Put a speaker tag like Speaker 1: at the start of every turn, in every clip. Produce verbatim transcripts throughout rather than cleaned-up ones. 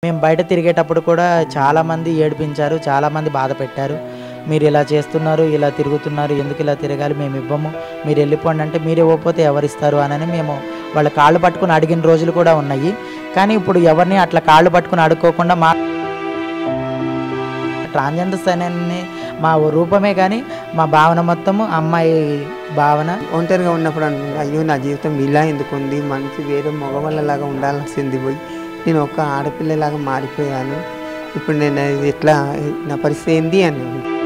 Speaker 1: మేము బయట తిరిగేటప్పుడు కూడా చాలామంది ఏడిపించారు, చాలామంది బాధ పెట్టారు. మీరు ఇలా చేస్తున్నారు, ఇలా తిరుగుతున్నారు, ఎందుకు ఇలా తిరగాలి, మేము ఇవ్వము, మీరు వెళ్ళిపోండి అంటే మీరు ఇవ్వకపోతే ఎవరిస్తారు అని మేము వాళ్ళ కాళ్ళు పట్టుకుని అడిగిన రోజులు కూడా ఉన్నాయి. కానీ ఇప్పుడు ఎవరిని అట్లా కాళ్ళు పట్టుకుని అడుక్కోకుండా మా ట్రాన్స్జెండర్స్ అనే మా రూపమే కానీ మా భావన మొత్తము అమ్మాయి భావన.
Speaker 2: ఒంటరిగా ఉన్నప్పుడు అనుకుంటా, అయ్యో నా జీవితం ఇలా ఎందుకు ఉంది, మంచి వేరే మగవాళ్ళలాగా ఉండాల్సింది పోయి నేను ఒక ఆడపిల్లలాగా మారిపోయాను, ఇప్పుడు నేను ఎట్లా నా పరిస్థితి ఏంది అని.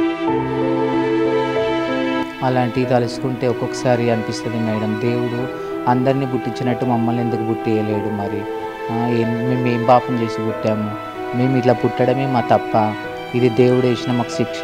Speaker 3: అలాంటివి తలుచుకుంటే ఒక్కొక్కసారి అనిపిస్తుంది మేడం, దేవుడు అందరినీ పుట్టించినట్టు మమ్మల్ని ఎందుకు పుట్టియలేడు, మరి మేము ఏం పాపం చేసి పుట్టాము, మేము ఇట్లా పుట్టడమే మా తప్ప, ఇది దేవుడు వేసిన మాకు శిక్ష.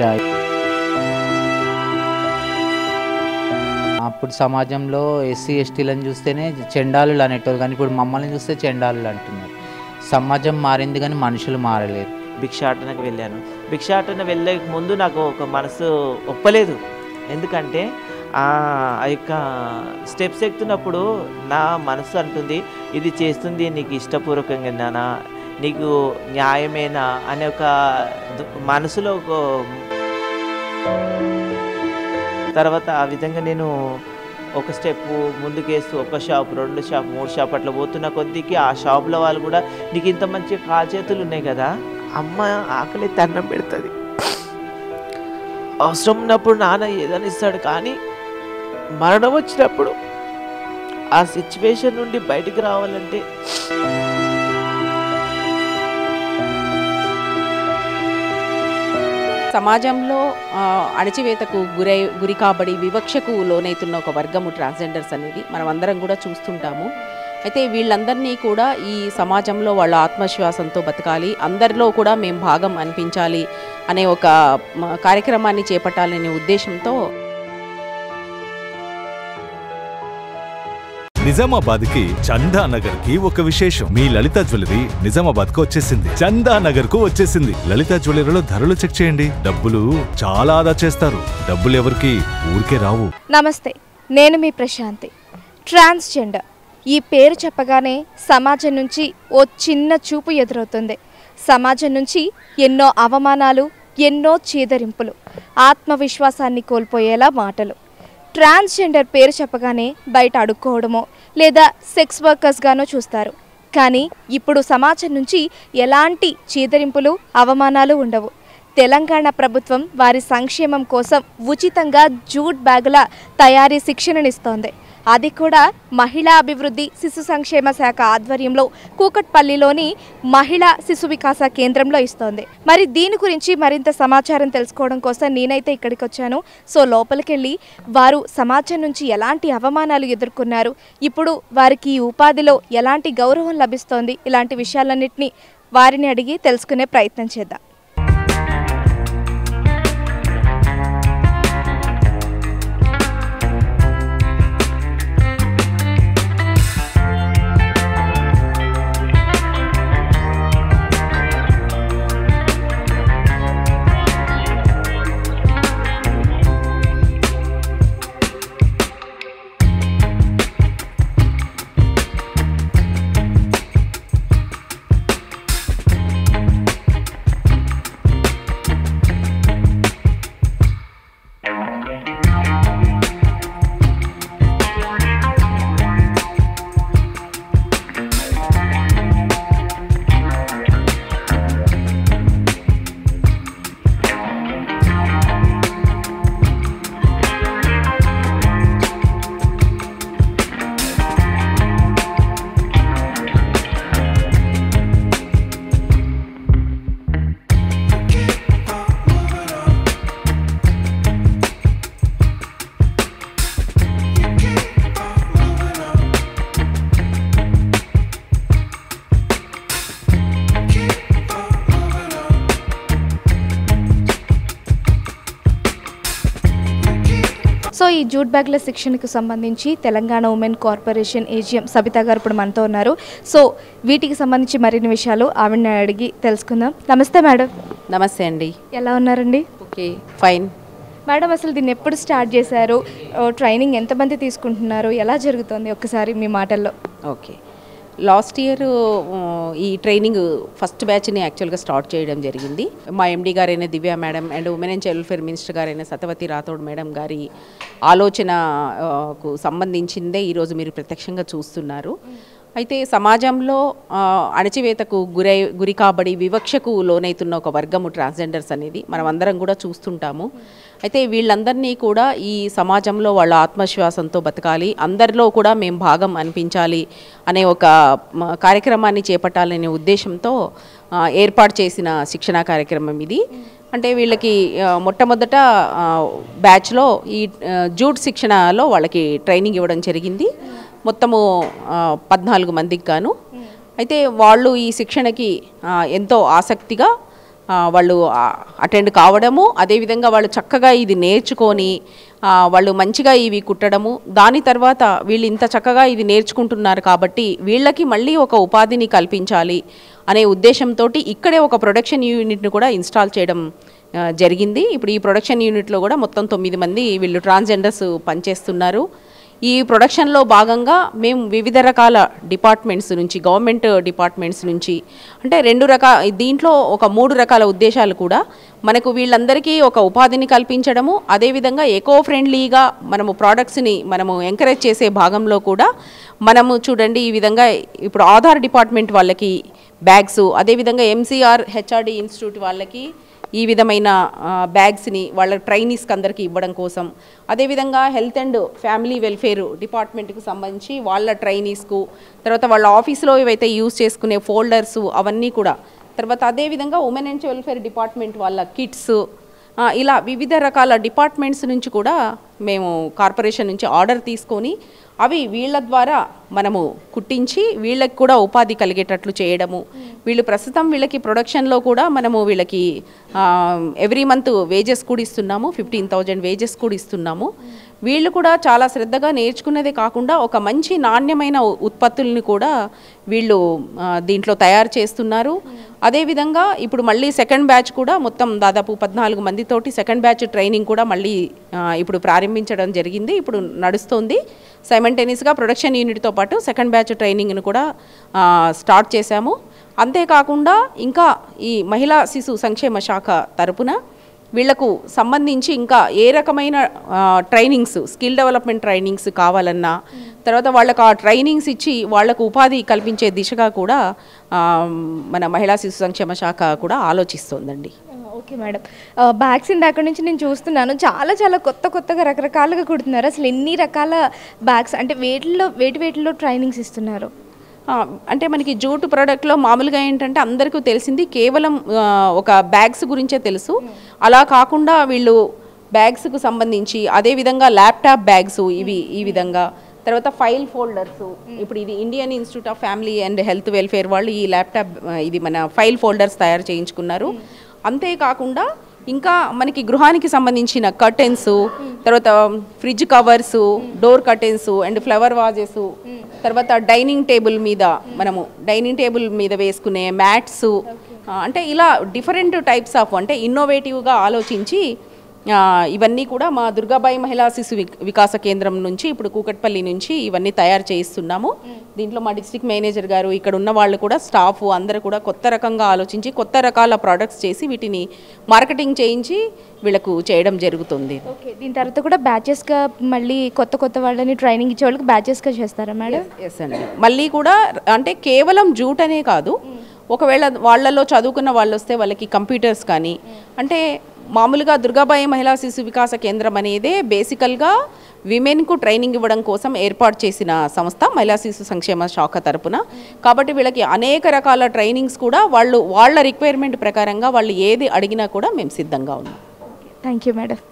Speaker 3: అప్పుడు సమాజంలో ఎస్సీ ఎస్టీలను చూస్తేనే చెండాలులు అనేటోరు, కానీ ఇప్పుడు మమ్మల్ని చూస్తే చెండాలులు అంటున్నారు. సమాజం మారింది కానీ మనుషులు మారలేరు.
Speaker 4: భిక్షాటనకు వెళ్ళాను. భిక్షాటన వెళ్ళే ముందు నాకు ఒక మనసు ఒప్పలేదు. ఎందుకంటే ఆ యొక్క స్టెప్స్ ఎక్కుతున్నప్పుడు నా మనసు అంటుంది, ఇది చేస్తుంది నీకు ఇష్టపూర్వకంగానా, నీకు న్యాయమేనా అనే ఒక మనసులో ఒక తర్వాత ఆ విధంగా నేను ఒక స్టెప్ ముందుకేస్తూ ఒక షాప్, రెండు షాప్, మూడు షాప్ అట్లా పోతున్న కొద్దికి ఆ షాపుల వాళ్ళు కూడా నీకు ఇంత మంచి కాచేతులు ఉన్నాయి కదా, అమ్మ ఆకలి అన్నం పెడుతుంది, అవసరం ఉన్నప్పుడు నాన్న ఏదైనా ఇస్తాడు, కానీ మరణం వచ్చినప్పుడు ఆ సిచ్యువేషన్ నుండి బయటికి రావాలంటే
Speaker 5: సమాజంలో అణచివేతకు గురై గురి కాబడి వివక్షకు లోనైతున్న ఒక వర్గము ట్రాన్స్జెండర్స్ అనేది మనం అందరం కూడా చూస్తుంటాము. అయితే వీళ్ళందరినీ కూడా ఈ సమాజంలో వాళ్ళ ఆత్మవిశ్వాసంతో బతకాలి, అందరిలో కూడా మేము భాగం అనిపించాలి అనే ఒక కార్యక్రమాన్ని చేపట్టాలనే ఉద్దేశంతో
Speaker 6: నిజామాబాద్ కి చందా నగర్ కి ఒక విశేషం. మీ లలిత జ్యువెలరీ నిజామాబాద్ కు వచ్చేసింది, చందా నగర్ కు వచ్చేసింది. లలిత జ్యువెలరీలో ధరలు చెక్ చేయండి, డబ్బులు చాలా ఆదా చేస్తారు. డబ్బులు ఎవరికి ఊరికే రావు.
Speaker 7: నమస్తే, నేను మీ ప్రశాంతి. ట్రాన్స్జెండర్ ఈ పేరు చెప్పగానే సమాజం నుంచి ఓ చిన్న చూపు ఎదురవుతుంది. సమాజం నుంచి ఎన్నో అవమానాలు, ఎన్నో చీదరింపులు, ఆత్మవిశ్వాసాన్ని కోల్పోయేలా మాటలు. ట్రాన్స్జెండర్ పేరు చెప్పగానే బయట అడుక్కోవడమో లేదా సెక్స్ వర్కర్స్గానో చూస్తారు. కానీ ఇప్పుడు సమాజం నుంచి ఎలాంటి చీదరింపులు, అవమానాలు ఉండవు. తెలంగాణ ప్రభుత్వం వారి సంక్షేమం కోసం ఉచితంగా జూట్ బ్యాగుల తయారీ శిక్షణనిస్తోంది. అది కూడా మహిళా అభివృద్ధి శిశు సంక్షేమ శాఖ ఆధ్వర్యంలో కూకట్పల్లిలోని మహిళా శిశు వికాస కేంద్రంలో ఇస్తోంది. మరి దీని గురించి మరింత సమాచారం తెలుసుకోవడం కోసం నేనైతే ఇక్కడికి వచ్చాను. సో లోపలికెళ్ళి వారు సమాజం నుంచి ఎలాంటి అవమానాలు ఎదుర్కొన్నారు, ఇప్పుడు వారికి ఈ ఉపాధిలో ఎలాంటి గౌరవం లభిస్తోంది, ఇలాంటి విషయాలన్నింటినీ వారిని అడిగి తెలుసుకునే ప్రయత్నం చేద్దాం. సో ఈ జూట్ బ్యాగ్ల శిక్షణకు సంబంధించి Telangana women corporation AGM Sabita గారు ఇప్పుడు మనతో ఉన్నారు. సో వీటికి సంబంధించి మరిన్ని విషయాలు ఆవిడని అడిగి తెలుసుకుందాం. నమస్తే మేడం.
Speaker 5: నమస్తే అండి.
Speaker 7: ఎలా ఉన్నారండి?
Speaker 5: Okay, fine.
Speaker 7: మేడం, అసలు దీన్ని ఎప్పుడు స్టార్ట్ చేశారు, ట్రైనింగ్ ఎంతమంది తీసుకుంటున్నారు, ఎలా జరుగుతుంది ఒక్కసారి మీ మాటల్లో?
Speaker 5: ఓకే, లాస్ట్ ఇయర్ ఈ ట్రైనింగ్ ఫస్ట్ బ్యాచ్ని యాక్చువల్గా స్టార్ట్ చేయడం జరిగింది. మా ఎండి గారైన Divya madam and women and child welfare minister గారైన సత్యవతి రాథోడ్ మేడం గారి ఆలోచనకు సంబంధించిందే ఈరోజు మీరు ప్రత్యక్షంగా చూస్తున్నారు. అయితే సమాజంలో అణచివేతకు గురై గురి కాబడి వివక్షకు లోనైతున్న ఒక వర్గము ట్రాన్స్జెండర్స్ అనేది మనం అందరం కూడా చూస్తుంటాము. అయితే వీళ్ళందరినీ కూడా ఈ సమాజంలో వాళ్ళ ఆత్మవిశ్వాసంతో బతకాలి, అందరిలో కూడా మేము భాగం అనిపించాలి అనే ఒక కార్యక్రమాన్ని చేపట్టాలనే ఉద్దేశంతో ఏర్పాటు చేసిన శిక్షణా కార్యక్రమం ఇది. అంటే వీళ్ళకి మొట్టమొదట బ్యాచ్లో ఈ జూట్ శిక్షణలో వాళ్ళకి ట్రైనింగ్ ఇవ్వడం జరిగింది. మొత్తము పద్నాలుగు మందికి గాను. అయితే వాళ్ళు ఈ శిక్షణకి ఎంతో ఆసక్తిగా వాళ్ళు అటెండ్ కావడము, అదేవిధంగా వాళ్ళు చక్కగా ఇది నేర్చుకొని వాళ్ళు మంచిగా ఇవి కుట్టడము, దాని తర్వాత వీళ్ళు ఇంత చక్కగా ఇది నేర్చుకుంటున్నారు కాబట్టి వీళ్ళకి మళ్ళీ ఒక ఉపాధిని కల్పించాలి అనే ఉద్దేశంతో ఇక్కడే ఒక ప్రొడక్షన్ యూనిట్ని కూడా ఇన్స్టాల్ చేయడం జరిగింది. ఇప్పుడు ఈ ప్రొడక్షన్ యూనిట్లో కూడా మొత్తం తొమ్మిది మంది వీళ్ళు ట్రాన్స్జెండర్స్ పనిచేస్తున్నారు. ఈ ప్రొడక్షన్లో భాగంగా మేము వివిధ రకాల డిపార్ట్మెంట్స్ నుంచి, గవర్నమెంట్ డిపార్ట్మెంట్స్ నుంచి, అంటే రెండు రకాల దీంట్లో ఒక మూడు రకాల ఉద్దేశాలు కూడా మనకు వీళ్ళందరికీ ఒక ఉపాధిని కల్పించడము, అదేవిధంగా ఎకో ఫ్రెండ్లీగా మనము ప్రోడక్ట్స్ని మనము ఎంకరేజ్ చేసే భాగంలో కూడా మనము చూడండి ఈ విధంగా ఇప్పుడు ఆధార్ డిపార్ట్మెంట్ వాళ్ళకి బ్యాగ్స్, అదేవిధంగా ఎంసీఆర్ హెచ్ఆర్డి ఇన్స్టిట్యూట్ వాళ్ళకి ఈ విధమైన బ్యాగ్స్ని వాళ్ళ ట్రైనీస్కి అందరికీ ఇవ్వడం కోసం, అదేవిధంగా హెల్త్ అండ్ ఫ్యామిలీ వెల్ఫేర్ డిపార్ట్మెంట్కి సంబంధించి వాళ్ళ ట్రైనీస్కు, తర్వాత వాళ్ళ ఆఫీస్లో ఏవైతే యూజ్ చేసుకునే ఫోల్డర్స్ అవన్నీ కూడా, తర్వాత అదేవిధంగా women and child welfare department వాళ్ళ కిట్స్, ఇలా వివిధ రకాల డిపార్ట్మెంట్స్ నుంచి కూడా మేము కార్పొరేషన్ నుంచి ఆర్డర్ తీసుకొని అవి వీళ్ళ ద్వారా మనము కుట్టించి వీళ్ళకి కూడా ఉపాధి కలిగేటట్లు చేయడము. వీళ్ళు ప్రస్తుతం వీళ్ళకి ప్రొడక్షన్లో కూడా మనము వీళ్ళకి ఎవ్రీ మంత్ వేజెస్ కూడా ఇస్తున్నాము, ఫిఫ్టీన్ థౌజండ్ వేజెస్ కూడా ఇస్తున్నాము. వీళ్ళు కూడా చాలా శ్రద్ధగా నేర్చుకునేదే కాకుండా ఒక మంచి నాణ్యమైన ఉత్పత్తుల్ని కూడా వీళ్ళు దీంట్లో తయారు చేస్తున్నారు. అదేవిధంగా ఇప్పుడు మళ్ళీ సెకండ్ బ్యాచ్ కూడా మొత్తం దాదాపు పద్నాలుగు మందితోటి సెకండ్ బ్యాచ్ ట్రైనింగ్ కూడా మళ్ళీ ఇప్పుడు ప్రారంభించడం జరిగింది, ఇప్పుడు నడుస్తుంది. సైమల్టేనియస్గా ప్రొడక్షన్ యూనిట్తో పాటు సెకండ్ బ్యాచ్ ట్రైనింగ్ను కూడా స్టార్ట్ చేశాము. అంతేకాకుండా ఇంకా ఈ మహిళా శిశు సంక్షేమ శాఖ తరపున వీళ్లకు సంబంధించి ఇంకా ఏ రకమైన ట్రైనింగ్స్, స్కిల్ డెవలప్మెంట్ ట్రైనింగ్స్ కావాలన్నా, తర్వాత వాళ్ళకు ఆ ట్రైనింగ్స్ ఇచ్చి వాళ్లకు ఉపాధి కల్పించే దిశగా కూడా మన మహిళా శిశు సంక్షేమ శాఖ కూడా ఆలోచిస్తోందండి.
Speaker 7: ఓకే మేడం, బ్యాగ్స్ ఇందాక నుంచి నేను చూస్తున్నాను, చాలా చాలా కొత్త కొత్తగా రకరకాలుగా కుడుతున్నారు. అసలు ఎన్ని రకాల బ్యాగ్స్, అంటే వేటిలో వేటి వేటిలో ట్రైనింగ్స్ ఇస్తున్నారు?
Speaker 5: అంటే మనకి జూట్ ప్రోడక్ట్లో మామూలుగా ఏంటంటే అందరికీ తెలిసింది కేవలం ఒక బ్యాగ్స్ గురించే తెలుసు. అలా కాకుండా వీళ్ళు బ్యాగ్స్కు సంబంధించి అదేవిధంగా ల్యాప్టాప్ బ్యాగ్స్ ఇవి ఈ విధంగా, తర్వాత ఫైల్ ఫోల్డర్స్, ఇప్పుడు ఇది Indian institute of family and health welfare వాళ్ళు ఈ ల్యాప్టాప్ ఇది మన ఫైల్ ఫోల్డర్స్ తయారు చేయించుకున్నారు. అంతేకాకుండా ఇంకా మనకి గృహానికి సంబంధించిన కర్టెన్స్, తర్వాత fridge covers, door curtains and flower vases, తర్వాత డైనింగ్ టేబుల్ మీద మనము డైనింగ్ టేబుల్ మీద వేసుకునే మ్యాట్స్, అంటే ఇలా డిఫరెంట్ టైప్స్ ఆఫ్ అంటే ఇన్నోవేటివ్గా ఆలోచించి ఇవన్నీ కూడా మా దుర్గాబాయి మహిళా శిశు వికాస కేంద్రం నుంచి ఇప్పుడు కూకట్పల్లి నుంచి ఇవన్నీ తయారు చేయిస్తున్నాము. దీంట్లో మా డిస్ట్రిక్ట్ మేనేజర్ గారు, ఇక్కడ ఉన్న వాళ్ళు కూడా స్టాఫ్ అందరూ కూడా కొత్త రకంగా ఆలోచించి కొత్త రకాల ప్రోడక్ట్స్ చేసి వీటిని మార్కెటింగ్ చేయించి వీళ్ళకు చేయడం జరుగుతుంది.
Speaker 7: ఓకే, దీని తర్వాత కూడా బ్యాచెస్గా మళ్ళీ కొత్త కొత్త వాళ్ళని ట్రైనింగ్ ఇచ్చే వాళ్ళకి బ్యాచెస్గా చేస్తారా మేడం?
Speaker 5: ఎస్ అండి, మళ్ళీ కూడా అంటే కేవలం జూట్ అనే కాదు, ఒకవేళ వాళ్ళలో చదువుకున్న వాళ్ళు వస్తే వాళ్ళకి కంప్యూటర్స్ కానీ, అంటే మామూలుగా దుర్గాబాయి మహిళా శిశు వికాస కేంద్రం అనేదే బేసికల్గా విమెన్కు ట్రైనింగ్ ఇవ్వడం కోసం ఏర్పాటు చేసిన సంస్థ మహిళా శిశు సంక్షేమ శాఖ తరపున. కాబట్టి వీళ్ళకి అనేక రకాల ట్రైనింగ్స్ కూడా వాళ్ళు వాళ్ళ రిక్వైర్మెంట్ ప్రకారంగా వాళ్ళు ఏది అడిగినా కూడా మేము సిద్ధంగా ఉన్నాం.
Speaker 7: Thank you madam.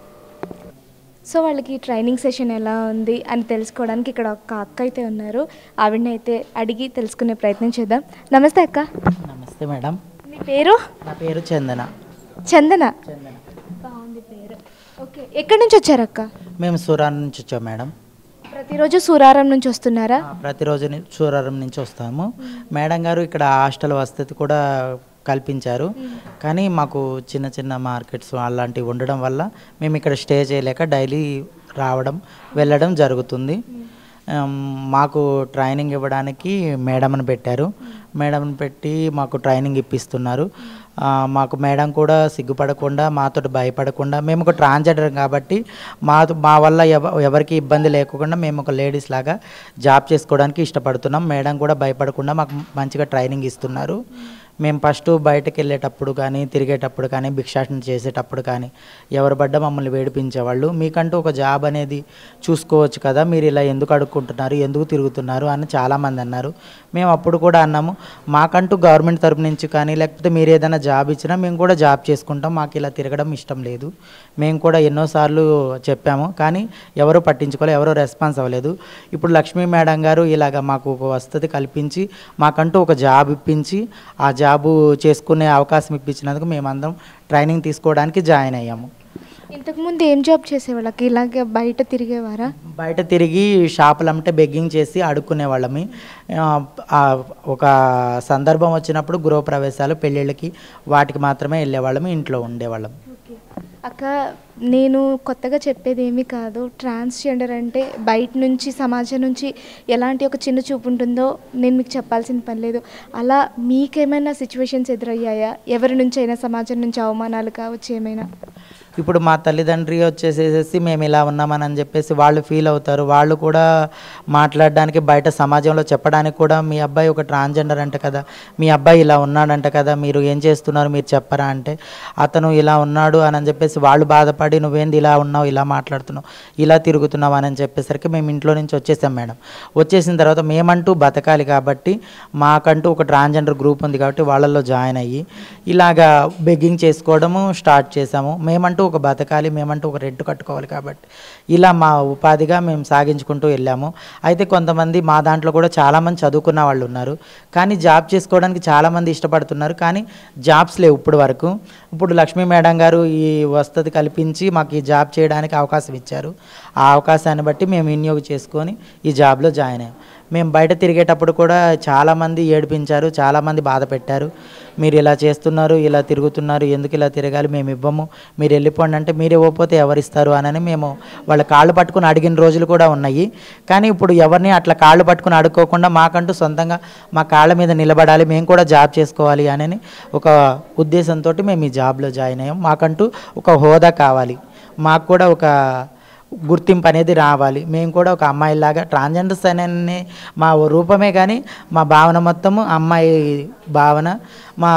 Speaker 7: సో వాళ్ళకి ట్రైనింగ్ సెషన్ ఎలా ఉంది అని తెలుసుకోవడానికి ఇక్కడ ఒక అక్క అయితే ఉన్నారు, ఆవిడని అయితే అడిగి తెలుసుకునే ప్రయత్నం చేద్దాం. నమస్తే అక్క.
Speaker 1: నమస్తే మేడం.
Speaker 7: మీ పేరు?
Speaker 1: నా పేరు చందన.
Speaker 7: చందన, బాగుంది పేరు. ఓకే, ఎక్కడి నుంచి వచ్చారు అక్క?
Speaker 1: మేము సూరారం నుంచి వచ్చాం మేడం.
Speaker 7: ప్రతిరోజు సూరారం నుంచి వస్తున్నారా?
Speaker 1: ప్రతిరోజు సూరారం నుంచి వస్తాము. మేడం గారు ఇక్కడ హాస్టల్ వసతి కూడా కల్పించారు, కానీ మాకు చిన్న చిన్న మార్కెట్స్ అలాంటివి ఉండడం వల్ల మేము ఇక్కడ స్టే చేయలేక డైలీ రావడం వెళ్ళడం జరుగుతుంది. ఆమ్, మాకు ట్రైనింగ్ ఇవ్వడానికి మేడంని పెట్టారు. మేడంని పెట్టి మాకు ట్రైనింగ్ ఇప్పిస్తున్నారు. ఆ, మాకు మేడం కూడా సిగ్గుపడకుండా మాతో భయపడకుండా, మేము ఒక ట్రాన్స్జెండర్ కాబట్టి మా మా వల్ల ఎవ ఎవరికి ఇబ్బంది లేకుండా మేము ఒక లేడీస్ లాగా జాబ్ చేసుకోవడానికి ఇష్టపడుతున్నాం. మేడం కూడా భయపడకుండా మాకు మంచిగా ట్రైనింగ్ ఇస్తున్నారు. మేము ఫస్ట్ బయటకు వెళ్ళేటప్పుడు కానీ తిరిగేటప్పుడు కానీ భిక్షాటన చేసేటప్పుడు కానీ ఎవరు పడ్డా మమ్మల్ని వేడిపించేవాళ్ళు. మీకంటూ ఒక జాబ్ అనేది చూసుకోవచ్చు కదా, మీరు ఇలా ఎందుకు అడుక్కుంటున్నారు, ఎందుకు తిరుగుతున్నారు అని చాలామంది అన్నారు. మేము అప్పుడు కూడా అన్నాము, మాకంటూ గవర్నమెంట్ తరపు నుంచి కానీ లేకపోతే మీరు ఏదైనా జాబ్ ఇచ్చినా మేము కూడా జాబ్ చేసుకుంటాం, మాకు ఇలా తిరగడం ఇష్టం లేదు. మేము కూడా ఎన్నోసార్లు చెప్పాము కానీ ఎవరు పట్టించుకోలేదు, ఎవరో రెస్పాన్స్ అవ్వలేదు. ఇప్పుడు లక్ష్మీ మేడం గారు ఇలాగ మాకు ఒక వసతి కల్పించి మాకంటూ ఒక జాబ్ ఇప్పించి ఆ జాబు చేసుకునే అవకాశం ఇప్పించినందుకు మేమందరం ట్రైనింగ్ తీసుకోవడానికి జాయిన్ అయ్యాము.
Speaker 7: ఇంతకుముందు ఏం జాబ్ చేసేవాళ్ళకి ఇలాగే బయట తిరిగేవారా?
Speaker 1: బయట తిరిగి షాపులు అమ్మితే బెగ్గింగ్ చేసి అడుక్కునే వాళ్ళమి. ఆ, ఒక సందర్భం వచ్చినప్పుడు గృహప్రవేశాలు పెళ్ళిళ్ళకి వాటికి మాత్రమే వెళ్ళేవాళ్ళము, ఇంట్లో ఉండేవాళ్ళం.
Speaker 7: అక్క, నేను కొత్తగా చెప్పేది ఏమీ కాదు. ట్రాన్స్జెండర్ అంటే బయట నుంచి సమాజం నుంచి ఎలాంటి ఒక చిన్న చూపు ఉంటుందో నేను మీకు చెప్పాల్సిన పని లేదు. అలా మీకేమైనా సిచ్యువేషన్స్ ఎదురయ్యాయా? ఎవరి నుంచి అయినా, సమాజం నుంచి అవమానాలు కావచ్చు ఏమైనా?
Speaker 1: ఇప్పుడు మా తల్లిదండ్రి వచ్చేసేసి మేము ఇలా ఉన్నామని అని చెప్పేసి వాళ్ళు ఫీల్ అవుతారు. వాళ్ళు కూడా మాట్లాడడానికి బయట సమాజంలో చెప్పడానికి కూడా మీ అబ్బాయి ఒక ట్రాన్స్జెండర్ అంట కదా, మీ అబ్బాయి ఇలా ఉన్నాడంట కదా, మీరు ఏం చేస్తున్నారు మీరు చెప్పరా అంటే అతను ఇలా ఉన్నాడు అని చెప్పేసి వాళ్ళు బాధపడి నువ్వేంది ఇలా ఉన్నావు, ఇలా మాట్లాడుతున్నావు, ఇలా తిరుగుతున్నావు అని చెప్పేసరికి మేము ఇంట్లో నుంచి వచ్చేసాం మేడం. వచ్చేసిన తర్వాత మేమంటూ బతకాలి కాబట్టి మాకంటూ ఒక ట్రాన్స్జెండర్ గ్రూప్ ఉంది కాబట్టి వాళ్ళల్లో జాయిన్ అయ్యి ఇలాగా బెగ్గింగ్ చేసుకోవడము స్టార్ట్ చేసాము. మేమంటూ ఒక బతకాలి, మేమంటూ ఒక రెంట్ కట్టుకోవాలి కాబట్టి ఇలా మా ఉపాధిగా మేము సాగించుకుంటూ వెళ్ళాము. అయితే కొంతమంది మా దాంట్లో కూడా చాలామంది చదువుకున్న వాళ్ళు ఉన్నారు కానీ జాబ్ చేసుకోవడానికి చాలామంది ఇష్టపడుతున్నారు కానీ జాబ్స్ లేవు ఇప్పుడు వరకు. ఇప్పుడు లక్ష్మీ మేడం గారు ఈ వసతి కల్పించి మాకు ఈ జాబ్ చేయడానికి అవకాశం ఇచ్చారు. ఆ అవకాశాన్ని బట్టి మేము వినియోగం చేసుకొని ఈ జాబ్లో జాయిన్ అయ్యాం. మేము బయట తిరిగేటప్పుడు కూడా చాలామంది ఏడిపించారు, చాలామంది బాధ పెట్టారు. మీరు ఇలా చేస్తున్నారు, ఇలా తిరుగుతున్నారు, ఎందుకు ఇలా తిరగాలి, మేము ఇవ్వము, మీరు వెళ్ళిపోండి అంటే మీరు ఇవ్వకపోతే ఎవరిస్తారు అని మేము వాళ్ళ కాళ్ళు పట్టుకుని అడిగిన రోజులు కూడా ఉన్నాయి. కానీ ఇప్పుడు ఎవరిని అట్లా కాళ్ళు పట్టుకుని అడుక్కోకుండా మాకంటూ సొంతంగా మా కాళ్ళ మీద నిలబడాలి, మేము కూడా జాబ్ చేసుకోవాలి అని ఒక ఉద్దేశంతో మేము ఈ జాబ్లో జాయిన్ అయ్యాం. మాకంటూ ఒక హోదా కావాలి, మాకు కూడా ఒక గుర్తింపు అనేది రావాలి. మేము కూడా ఒక అమ్మాయిలాగా ట్రాన్స్జెండర్స్ అనే మా రూపమే కానీ మా భావన మొత్తము అమ్మాయి భావన, మా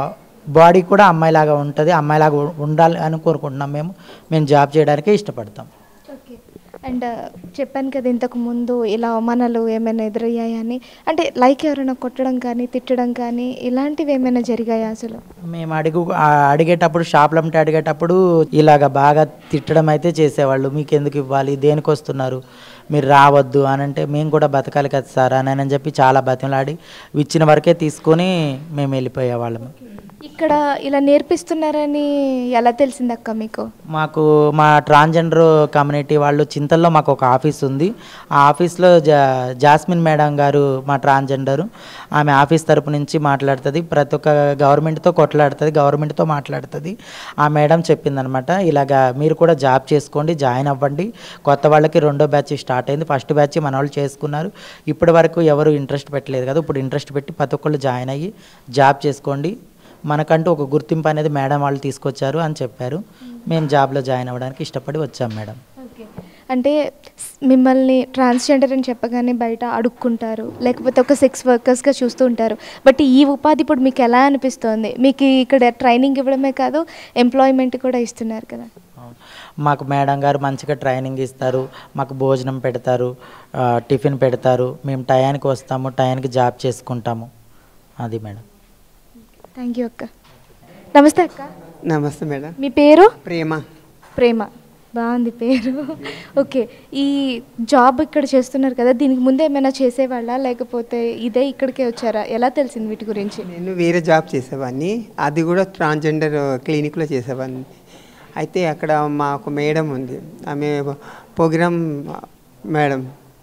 Speaker 1: బాడీ కూడా అమ్మాయిలాగా ఉంటుంది, అమ్మాయిలాగా ఉండాలి అని కోరుకుంటున్నాం. మేము మేము జాబ్ చేయడానికే ఇష్టపడతాం.
Speaker 7: ఓకే. అండ్ చెప్పాను కదా ఇంతకు ముందు ఇలా అవమానాలు ఏమైనా ఎదురయ్యాయని, అంటే లైక్ ఎవరైనా కొట్టడం కానీ తిట్టడం కానీ ఇలాంటివి ఏమైనా జరిగాయా అసలు?
Speaker 1: మేము అడుగు అడిగేటప్పుడు షాప్లో ఉంటే అడిగేటప్పుడు ఇలాగ బాగా తిట్టడం అయితే చేసేవాళ్ళు. మీకు ఎందుకు ఇవ్వాలి, దేనికి వస్తున్నారు, మీరు రావద్దు అని అంటే మేము కూడా బతకాలి కదా సార్ అని అని చెప్పి చాలా బతిమలాడి ఇచ్చిన వరకే తీసుకొని మేము వెళ్ళిపోయేవాళ్ళము.
Speaker 7: ఇక్కడ ఇలా నేర్పిస్తున్నారని ఎలా తెలిసిందక్క మీకు?
Speaker 1: మాకు మా ట్రాన్స్జెండర్ కమ్యూనిటీ వాళ్ళు చింతల్లో మాకు ఒక ఆఫీస్ ఉంది. ఆ ఆఫీస్లో జా జాస్మిన్ మేడం గారు మా ట్రాన్స్జెండరు, ఆమె ఆఫీస్ తరపు నుంచి మాట్లాడుతుంది, ప్రతి ఒక్క గవర్నమెంట్తో కొట్లాడుతుంది, గవర్నమెంట్తో మాట్లాడుతుంది. ఆ మేడం చెప్పిందనమాట, ఇలాగా మీరు కూడా జాబ్ చేసుకోండి, జాయిన్ అవ్వండి, కొత్త వాళ్ళకి రెండో బ్యాచ్ స్టార్ట్ అయింది, ఫస్ట్ బ్యాచ్ మన వాళ్ళు చేసుకున్నారు, ఇప్పటి వరకు ఎవరు ఇంట్రెస్ట్ పెట్టలేదు కదా, ఇప్పుడు ఇంట్రెస్ట్ పెట్టి ప్రతి ఒక్కళ్ళు జాయిన్ అయ్యి జాబ్ చేసుకోండి, మనకంటూ ఒక గుర్తింపు అనేది మేడం వాళ్ళు తీసుకొచ్చారు అని చెప్పారు. మేము జాబ్లో జాయిన్ అవ్వడానికి ఇష్టపడి వచ్చాం మేడం.
Speaker 7: ఓకే. అంటే మిమ్మల్ని ట్రాన్స్జెండర్ అని చెప్పగానే బయట అడుక్కుంటారు, లేకపోతే ఒక సెక్స్ వర్కర్స్గా చూస్తూ ఉంటారు. బట్ ఈ ఉపాధి ఇప్పుడు మీకు ఎలా అనిపిస్తోంది? మీకు ఇక్కడ ట్రైనింగ్ ఇవ్వడమే కాదు, ఎంప్లాయ్మెంట్ కూడా ఇస్తున్నారు కదా.
Speaker 1: మాకు మేడం గారు మంచిగా ట్రైనింగ్ ఇస్తారు, మాకు భోజనం పెడతారు, టిఫిన్ పెడతారు, మేము టయానికి వస్తాము, టయానికి జాబ్ చేసుకుంటాము. అది మేడం.
Speaker 7: థ్యాంక్ యూ అక్క. నమస్తే అక్క.
Speaker 2: నమస్తే మేడం.
Speaker 7: మీ పేరు?
Speaker 2: ప్రేమ.
Speaker 7: ప్రేమ, బాగుంది పేరు. ఓకే. ఈ జాబ్ ఇక్కడ చేస్తున్నారు కదా, దీనికి ముందే ఏమైనా చేసేవాళ్ళ లేకపోతే ఇదే ఇక్కడికే వచ్చారా? ఎలా తెలిసింది వీటి గురించి?
Speaker 2: నేను వేరే జాబ్ చేసేవాడిని, అది కూడా ట్రాన్స్జెండర్ క్లినిక్లో చేసేవాడిని. అయితే అక్కడ మాకు మేడం ఉంది, ఆమె ప్రోగ్రామ్ మేడం,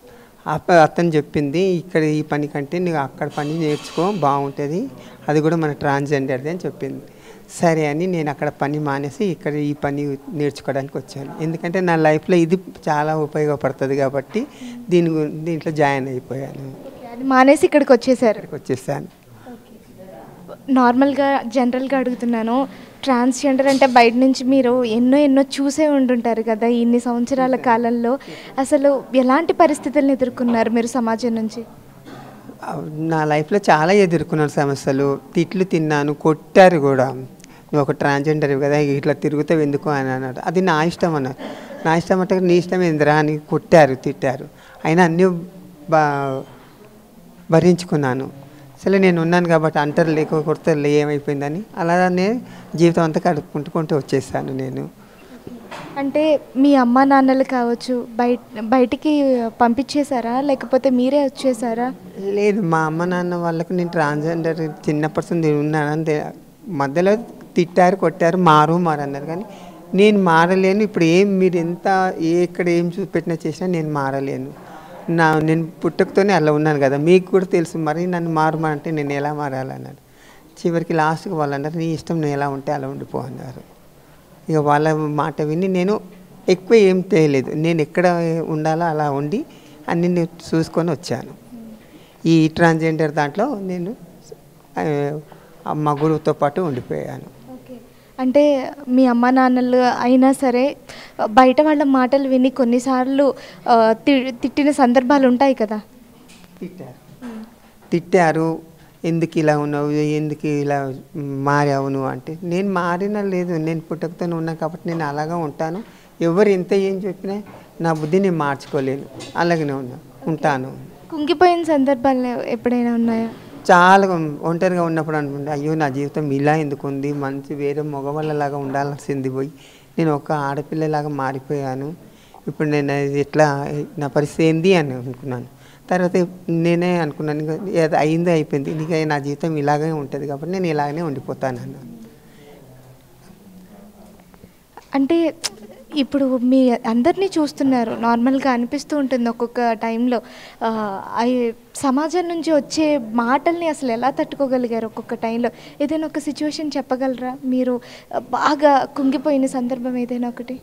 Speaker 2: అప్ప అతను చెప్పింది ఇక్కడ ఈ పని కంటే నువ్వు అక్కడ పని నేర్చుకో బాగుంటుంది, అది కూడా మన ట్రాన్స్జెండర్ది అని చెప్పింది. సరే అని నేను అక్కడ పని మానేసి ఇక్కడ ఈ పని నేర్చుకోవడానికి వచ్చాను. ఎందుకంటే నా లైఫ్లో ఇది చాలా ఉపయోగపడుతుంది కాబట్టి దీని గు- దీంట్లో జాయిన్ అయిపోయాను.
Speaker 7: అది మానేసి ఇక్కడికి వచ్చేసారు.
Speaker 2: ఇక్కడికి వచ్చేసాను.
Speaker 7: నార్మల్గా జనరల్గా అడుగుతున్నాను, ట్రాన్స్జెండర్ అంటే బయట నుంచి మీరు ఎన్నో ఎన్నో చూసే ఉంటుంటారు కదా ఇన్ని సంవత్సరాల కాలంలో. అసలు ఎలాంటి పరిస్థితులను ఎదుర్కొన్నారు మీరు సమాజం నుంచి?
Speaker 2: ఆ, నా లైఫ్లో చాలా ఎదుర్కొన్నాను సమస్యలు. తిట్లు తిన్నాను, కొట్టారు కూడా. నువ్వు ఒక ట్రాన్స్జెండర్ కదా ఇట్లా తిరుగుతావు ఎందుకు అని అన్నాడు. అది నా ఇష్టం అన్నారు. నా ఇష్టం అంటే నీ ఇష్టం ఏందిరా అని కొట్టారు, తిట్టారు. అయినా అన్నీ బా భరించుకున్నాను. అసలు నేను ఉన్నాను కాబట్టి అంటారు లేక కొడతారు ఏమైపోయిందని అలానే జీవితం అంతా గడుపుకుంటూ వచ్చేసాను నేను.
Speaker 7: అంటే మీ అమ్మ నాన్నలు కావచ్చు బయట బయటికి పంపించేశారా లేకపోతే మీరే వచ్చేసారా?
Speaker 2: లేదు, మా అమ్మ నాన్న వాళ్ళకు నేను ట్రాన్స్జెండర్ చిన్నప్పటి నుండి ఉన్నానని తె- మధ్యలో తిట్టారు, కొట్టారు, మారు మారు అన్నారు. కానీ నేను మారలేను. ఇప్పుడు ఏం మీరు ఎంత ఏ ఎక్కడ ఏం చూపెట్టినా చేసినా నేను మారలేను. నా నేను పుట్టకతోనే అలా ఉన్నాను కదా, మీకు కూడా తెలుసు. మరి నన్ను మారమంటే నేను ఎలా మారాలన్నారు. చివరికి లాస్ట్కి వాళ్ళు అన్నారు నీ ఇష్టం, నువ్వు ఎలా ఉంటే అలా ఉండిపో అన్నారు. ఇక వాళ్ళ మాట విని నేను ఎక్కువ ఏం తెలియలేదు. నేను ఎక్కడ ఉండాలో అలా ఉండి అన్ని నేను చూసుకొని వచ్చాను. ఈ ట్రాన్స్జెండర్ దాంట్లో నేను ఆ, మా గురువుతో పాటు ఉండిపోయాను.
Speaker 7: అంటే మీ అమ్మ నాన్నలు అయినా సరే బయట వాళ్ళ మాటలు విని కొన్నిసార్లు ఆ, తి- తిట్టిన సందర్భాలు ఉంటాయి కదా?
Speaker 2: తిట్టారు తిట్టారు ఎందుకు ఇలా ఉన్నావు, ఎందుకు ఇలా మారావు నువ్వు అంటే, నేను మారిన లేదు, నేను పుట్టకతోనే ఉన్నా కాబట్టి నేను అలాగా ఉంటాను. ఎవరు ఎంత ఏం చెప్పినా నా బుద్ధి నేను మార్చుకోలేను, అలాగనే ఉన్నా ఉంటాను.
Speaker 7: కుంగిపోయిన సందర్భాలు ఎప్పుడైనా ఉన్నాయా?
Speaker 2: చాలా ఒంటరిగా ఉన్నప్పుడు అనుకుంటే అయ్యో నా జీవితం ఇలా ఎందుకు ఉంది, మంచి వేరే మగవాళ్ళలాగా ఉండాల్సింది పోయి నేను ఒక ఆడపిల్లలాగా మారిపోయాను. ఇప్పుడు నేను ఎట్లా నా పరిస్థితి ఏంది అని అనుకున్నాను. తర్వాత నేనే అనుకున్నాను ఇంకా ఏదో అయింది అయిపోయింది, ఇంకా నా జీవితం ఇలాగే ఉంటుంది కాబట్టి నేను ఇలాగనే ఉండిపోతాను అన్నాను.
Speaker 7: అంటే ఇప్పుడు మీ అందరినీ చూస్తున్నారు, నార్మల్గా అనిపిస్తూ ఉంటుంది ఒక్కొక్క టైంలో ఆ, అయి సమాజం నుంచి వచ్చే మాటల్ని అసలు ఎలా తట్టుకోగలిగారు ఒక్కొక్క టైంలో? ఏదైనా ఒక సిచ్యువేషన్ చెప్పగలరా మీరు బాగా కుంగిపోయిన సందర్భం ఏదైనా ఒకటి?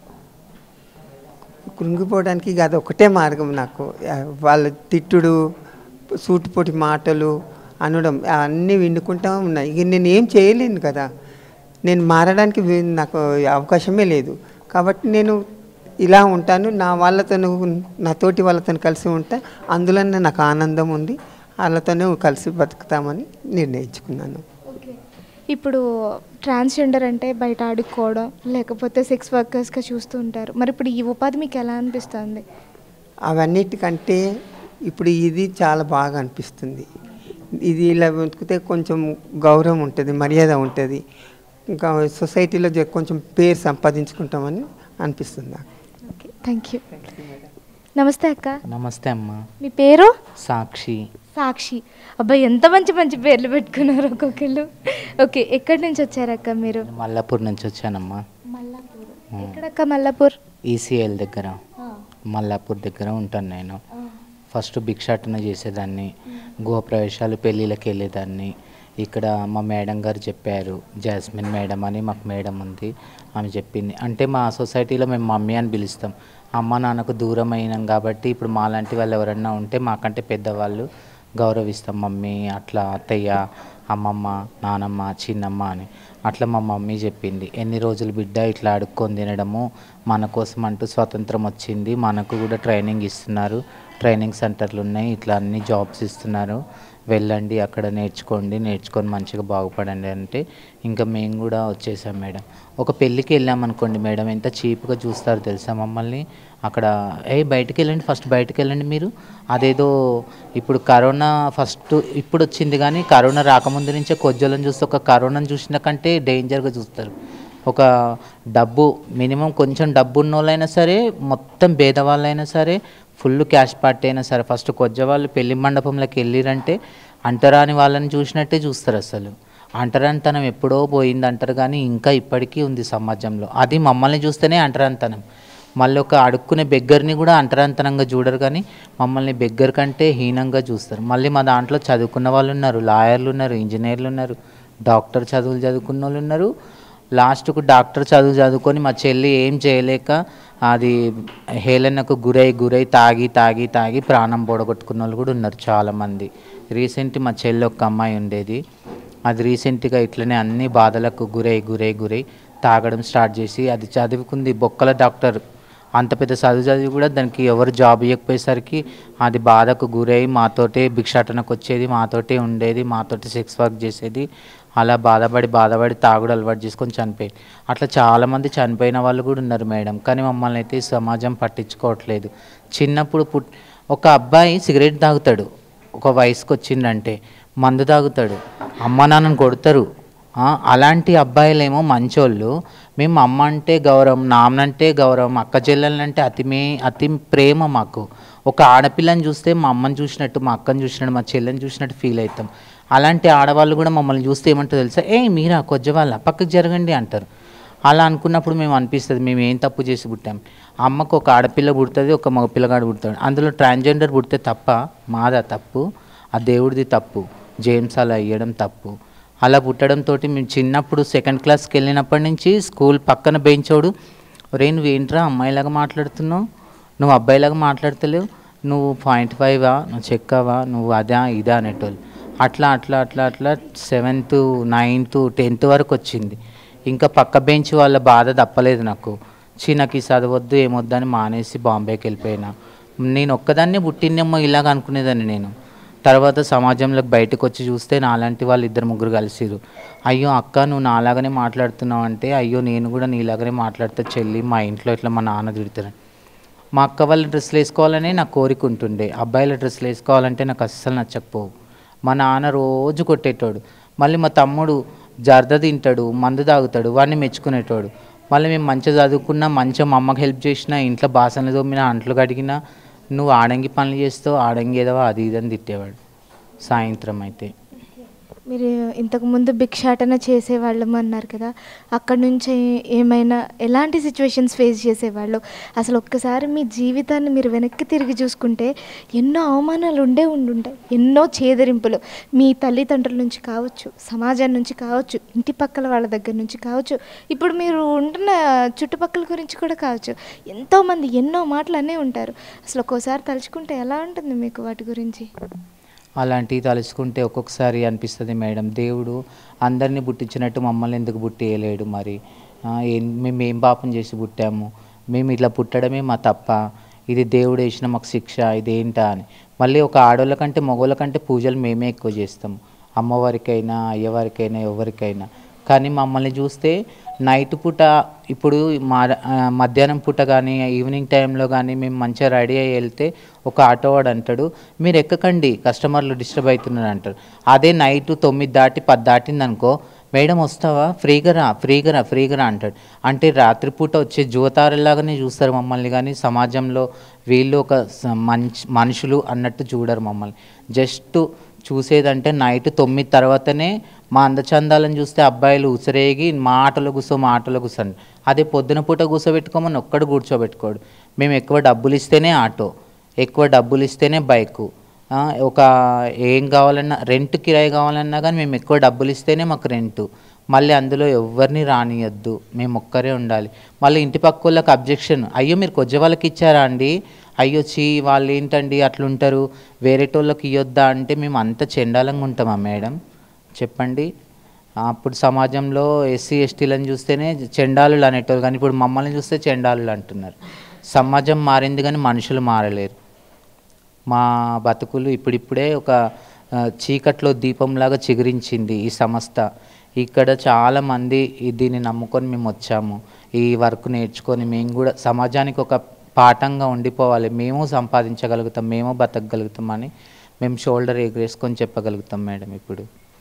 Speaker 2: కృంగిపోవడానికి ఇక అది ఒకటే మార్గం నాకు. ఆ, వాళ్ళ తిట్టుడు, సూటిపోటి మాటలు అనడం అన్నీ వినుకుంటా ఉన్నాయి. ఇక నేను ఏం చేయలేను కదా, నేను మారడానికి వీ- నాకు అవకాశమే లేదు. కాబట్టి నేను ఇలా ఉంటాను, నా వాళ్ళతో నా తోటి వాళ్ళతో కలిసి ఉంటా, అందులోనే నాకు ఆనందం ఉంది, వాళ్ళతోనే కలిసి బతుకుతామని నిర్ణయించుకున్నాను.
Speaker 7: ఇప్పుడు ట్రాన్స్జెండర్ అంటే బయట ఆడుకోవడం లేకపోతే సెక్స్ వర్కర్స్గా చూస్తూ ఉంటారు. మరి ఇప్పుడు ఈ ఉపాధి మీకు ఎలా అనిపిస్తుంది?
Speaker 2: అవన్నిటికంటే ఇప్పుడు ఇది చాలా బాగా అనిపిస్తుంది. ఇది ఇలా బతికితే కొంచెం గౌరవం ఉంటుంది, మర్యాద ఉంటుంది, ఇంకా సొసైటీలో జర కొంచెం పేరు సంపాదించుకుంటామని అనిపిస్తుంది నాకు.
Speaker 7: Okay, thank you. నమస్తే అక్క.
Speaker 3: నమస్తే అమ్మ.
Speaker 7: మీ పేరు?
Speaker 3: సాక్షి.
Speaker 7: సాక్షి. అబ్బాయి ఎంత మంచి మంచి పేర్లు పెట్టుకున్నారు ఒక్కొక్కళ్ళు. ఓకే, ఎక్కడి నుంచి వచ్చారక్క మీరు?
Speaker 3: మల్లాపూర్ నుంచి వచ్చానమ్మా.
Speaker 7: మల్లాపూర్. ఎక్కడక్క మల్లాపూర్?
Speaker 3: ఈసీఎల్ దగ్గర, మల్లాపూర్ దగ్గర ఉంటాను నేను. ఫస్ట్ భిక్షాటన చేసేదాన్ని, గృహప్రవేశాలు పెళ్ళిళ్ళకి వెళ్ళేదాన్ని. ఇక్కడ మా మేడం గారు చెప్పారు, జాస్మిన్ మేడం అని మాకు మేడం ఉంది, ఆమె చెప్పింది. అంటే మా సొసైటీలో మేము మమ్మీ అని పిలుస్తాం, అమ్మ నాన్నకు దూరం అయినాం కాబట్టి ఇప్పుడు మాలాంటి వాళ్ళు ఎవరన్నా ఉంటే మాకంటే పెద్దవాళ్ళు గౌరవిస్తాం, మమ్మీ అట్లా, అత్తయ్య, అమ్మమ్మ, నానమ్మ, చిన్నమ్మ అని. అట్లా మా మమ్మీ చెప్పింది. ఎన్ని రోజులు బిడ్డ ఇట్లా అడుక్కొని తినడము, మన కోసం అంటూ స్వతంత్రం వచ్చింది, మనకు కూడా ట్రైనింగ్ ఇస్తున్నారు, ట్రైనింగ్ సెంటర్లు ఉన్నాయి, ఇట్లా అన్ని జాబ్స్ ఇస్తున్నారు, వెళ్ళండి అక్కడ నేర్చుకోండి, నేర్చుకొని మంచిగా బాగుపడండి అంటే ఇంకా మేము కూడా వచ్చేసాం మేడం. ఒక పెళ్ళికి వెళ్ళామనుకోండి మేడం, ఎంత చీప్గా చూస్తారు తెలుసా మమ్మల్ని. అక్కడ ఏ బయటికి వెళ్ళండి, ఫస్ట్ బయటికి వెళ్ళండి మీరు, అదేదో ఇప్పుడు కరోనా ఫస్ట్ ఇప్పుడు వచ్చింది కానీ కరోనా రాకముందు నుంచే కొజ్జలను చూస్తే ఒక కరోనాను చూసిన కంటే డేంజర్గా చూస్తారు. ఒక డబ్బు మినిమం కొంచెం డబ్బు ఉన్న వాళ్ళైనా సరే, మొత్తం పేదవాళ్ళైనా సరే, ఫుల్ క్యాష్ పార్టీ అయినా సరే, ఫస్ట్ కొజ్జ వాళ్ళు పెళ్లి మండపంలోకి వెళ్ళిరంటే అంటరాని వాళ్ళని చూసినట్టే చూస్తారు. అసలు అంటరానితనం ఎప్పుడో పోయింది అంటారు కానీ ఇంకా ఇప్పటికీ ఉంది సమాజంలో. అది మమ్మల్ని చూస్తేనే అంటరానితనం. మళ్ళీ ఒక అడుక్కునే బెగ్గర్ని కూడా అంటరాంతరంగా చూడరు, కానీ మమ్మల్ని బెగ్గర్ కంటే హీనంగా చూస్తారు. మళ్ళీ మా దాంట్లో చదువుకున్న వాళ్ళు ఉన్నారు, లాయర్లు ఉన్నారు, ఇంజనీర్లు ఉన్నారు, డాక్టర్ చదువులు చదువుకున్న వాళ్ళు ఉన్నారు. లాస్ట్కు డాక్టర్ చదువు చదువుకొని మా చెల్లి ఏం చేయలేక అది హేళనకు గురై గురై తాగి తాగి తాగి ప్రాణం పొడగొట్టుకున్న వాళ్ళు కూడా ఉన్నారు చాలామంది. రీసెంట్ మా చెల్లి ఒక అమ్మాయి ఉండేది, అది రీసెంట్గా ఇట్లనే అన్ని బాధలకు గురై గురై గురై తాగడం స్టార్ట్ చేసి అది చదువుకుంది బొక్కల డాక్టర్, అంత పెద్ద చదువు చదివి కూడా దానికి ఎవరు జాబ్ ఇవ్వకపోయేసరికి అది బాధకు గురై మాతోటే భిక్షాటనకు వచ్చేది, మాతోటే ఉండేది, మాతోటి సెక్స్ వర్క్ చేసేది. అలా బాధపడి బాధపడి తాగుడు అలవాటు చేసుకొని చనిపోయింది. అట్లా చాలామంది చనిపోయిన వాళ్ళు కూడా ఉన్నారు మేడం. కానీ మమ్మల్ని అయితే ఈ సమాజం పట్టించుకోవట్లేదు. చిన్నప్పుడు పుట్ ఒక అబ్బాయి సిగరెట్ తాగుతాడు, ఒక వయసుకు వచ్చిందంటే మందు తాగుతాడు, అమ్మ నాన్నని కొడతారు. అలాంటి అబ్బాయిలేమో మంచోళ్ళు, మేము అమ్మ అంటే గౌరవం, నాన్నంటే గౌరవం, అక్క చెల్లెలంటే అతి మే అతి ప్రేమ మాకు. ఒక ఆడపిల్లని చూస్తే మా అమ్మని చూసినట్టు, మా అక్కని చూసినట్టు, మా చెల్లెని చూసినట్టు ఫీల్ అవుతాం. అలాంటి ఆడవాళ్ళు కూడా మమ్మల్ని చూస్తే ఏమంటారు తెలుసా, ఏ మీరా కొజ్జ వాళ్ళ పక్కకు జరగండి అంటారు. అలా అనుకున్నప్పుడు మేము అనిపిస్తుంది మేము ఏం తప్పు చేసి పుట్టాం. అమ్మకు ఒక ఆడపిల్ల పుడుతుంది, ఒక మగ పిల్లగాడు పుడతాడు, అందులో ట్రాన్స్జెండర్ పుడితే తప్ప మాదా తప్పు, ఆ దేవుడిది తప్పు, జేమ్స్ అలా అయ్యడం తప్పు. అలా పుట్టడంతో మేము చిన్నప్పుడు సెకండ్ క్లాస్కి వెళ్ళినప్పటి నుంచి స్కూల్ పక్కన బెంచోడు, రే నువ్వు ఏంట్రా అమ్మాయిలాగా మాట్లాడుతున్నావు, నువ్వు అబ్బాయిలాగా మాట్లాడతలేవు, నువ్వు పాయింట్ ఫైవా, నువ్వు చెక్కవా, నువ్వు అదా ఇదా అనేటోళ్ళు. అట్లా అట్లా అట్లా అట్లా సెవెంత్ నైన్త్ టెన్త్ వరకు వచ్చింది. ఇంకా పక్క బెంచ్ వాళ్ళ బాధ తప్పలేదు నాకు. చిన్నకి చదవద్దు ఏమొద్దు అని మానేసి బాంబేకి వెళ్ళిపోయినా. నేను ఒక్కదాన్నే పుట్టిందేమో ఇలాగ అనుకునేదాన్ని నేను. తర్వాత సమాజంలోకి బయటకు వచ్చి చూస్తే నాలాంటి వాళ్ళు ఇద్దరు ముగ్గురు కలిసిరు. అయ్యో అక్క నువ్వు నాలాగానే మాట్లాడుతున్నావు అంటే, అయ్యో నేను కూడా నీలాగానే మాట్లాడితే చెల్లి, మా ఇంట్లో ఇట్లా మా నాన్న తిడతారు. మా అక్క వాళ్ళ డ్రెస్సులు వేసుకోవాలనే నాకు కోరిక ఉంటుండే, అబ్బాయిల డ్రెస్సులు వేసుకోవాలంటే నాకు అస్సలు నచ్చకపోవు. మా నాన్న రోజు కొట్టేటోడు. మళ్ళీ మా తమ్ముడు జర్ద తింటాడు, మందు తాగుతాడు, వాడిని మెచ్చుకునేటోడు. మళ్ళీ మేము మంచిగా చదువుకున్నా, మంచిగా మా అమ్మకి హెల్ప్ చేసినా, ఇంట్లో బాసనలు తోమినా, అంట్లు కడిగినా, నువ్వు ఆడంగి పనులు చేస్తావు, ఆడంగి ఏదో అది ఇదని తిట్టేవాడు. సాయంత్రం అయితే
Speaker 7: మీరు ఇంతకుముందు భిక్షాటన చేసేవాళ్ళము అన్నారు కదా, అక్కడ నుంచి ఏమైనా ఎలాంటి సిచ్యువేషన్స్ ఫేస్ చేసేవాళ్ళు? అసలు ఒక్కసారి మీ జీవితాన్ని మీరు వెనక్కి తిరిగి చూసుకుంటే ఎన్నో అవమానాలు ఉండే ఉండుంటాయి, ఎన్నో చేదరింపులు మీ తల్లిదండ్రుల నుంచి కావచ్చు, సమాజం నుంచి కావచ్చు, ఇంటి పక్కల వాళ్ళ దగ్గర నుంచి కావచ్చు, ఇప్పుడు మీరు ఉంటున్న చుట్టుపక్కల గురించి కూడా కావచ్చు. ఎంతోమంది ఎన్నో మాటలు అనే ఉంటారు. అసలు ఒక్కోసారి తలుచుకుంటే ఎలా ఉంటుంది మీకు వాటి గురించి?
Speaker 3: అలాంటివి తలుచుకుంటే ఒక్కొక్కసారి అనిపిస్తుంది మేడం, దేవుడు అందరినీ పుట్టించినట్టు మమ్మల్ని ఎందుకు పుట్టేయలేడు మరి? ఏం మేము ఏం పాపం చేసి పుట్టాము? మేము ఇట్లా పుట్టడమే మా తప్ప? ఇది దేవుడు వేసిన మాకు శిక్ష, ఇదేంటా అని. మళ్ళీ ఒక ఆడవాళ్ళ కంటే మగవాళ్ళ కంటే పూజలు మేమే ఎక్కువ చేస్తాం, అమ్మవారికైనా అయ్యవారికైనా ఎవరికైనా. కానీ మమ్మల్ని చూస్తే నైట్ పూట, ఇప్పుడు మా మధ్యాహ్నం పూట కానీ ఈవినింగ్ టైంలో కానీ మేము మంచిగా రెడీ అయ్యి వెళ్తే ఒక ఆటో వాడు అంటాడు, మీరు ఎక్కకండి కస్టమర్లు డిస్టర్బ్ అవుతున్నారు అంటారు. అదే నైట్ తొమ్మిది దాటి పది దాటింది అనుకో, మేడం వస్తావా, ఫ్రీగా రా ఫ్రీగా రా ఫ్రీగా రా అంటాడు. అంటే రాత్రిపూట వచ్చే జువతారులాగానే చూస్తారు మమ్మల్ని, కానీ సమాజంలో వీళ్ళు ఒక మంచి మనుషులు అన్నట్టు చూడరు మమ్మల్ని. జస్ట్ చూసేదంటే నైట్ తొమ్మిది తర్వాతనే మా అందచందాలను చూస్తే అబ్బాయిలు ఉసిరేగి మా ఆటలో కూర్చో మా ఆటలో కూర్చోండి. అదే పొద్దున పూట కూర్చోబెట్టుకోమని ఒక్కడు కూర్చోబెట్టుకోడు. మేము ఎక్కువ డబ్బులు ఇస్తేనే ఆటో, ఎక్కువ డబ్బులు ఇస్తేనే బైకు, ఒక ఏం కావాలన్నా రెంట్ కిరాయి కావాలన్నా కానీ మేము ఎక్కువ డబ్బులు ఇస్తేనే మాకు రెంటు. మళ్ళీ అందులో ఎవరిని రానియద్దు, మేము ఒక్కరే ఉండాలి. మళ్ళీ ఇంటి పక్క వాళ్ళకి అబ్జెక్షన్, అయ్యో మీరు కొజ్జ వాళ్ళకి ఇచ్చారా అండి, అయ్యో చీ వాళ్ళు ఏంటండి అట్లుంటారు, వేరేటోళ్ళకి ఇవ్వద్దా అంటే మేము అంత చెండాలంగా ఉంటామా మేడం చెప్పండి? అప్పుడు సమాజంలో ఎస్సీ ఎస్టీలను చూస్తేనే చెండాలులు అనేటోళ్ళు, కానీ ఇప్పుడు మమ్మల్ని చూస్తే చెండాలులు అంటున్నారు. సమాజం మారింది కానీ మనుషులు మారలేరు. మా బతుకులు ఇప్పుడిప్పుడే ఒక చీకట్లో దీపంలాగా చిగురించింది ఈ సంస్థ. ఇక్కడ చాలామంది దీన్ని నమ్ముకొని మేము వచ్చాము, ఈ వర్క్ నేర్చుకొని మేము కూడా సమాజానికి ఒక పాఠంగా ఉండిపోవాలి, మేము సంపాదించగలుగుతాం, మేము బతకగలుగుతాం అని మేము షోల్డర్ ఎగరేసుకొని చెప్పగలుగుతాం మేడం. ఇప్పుడు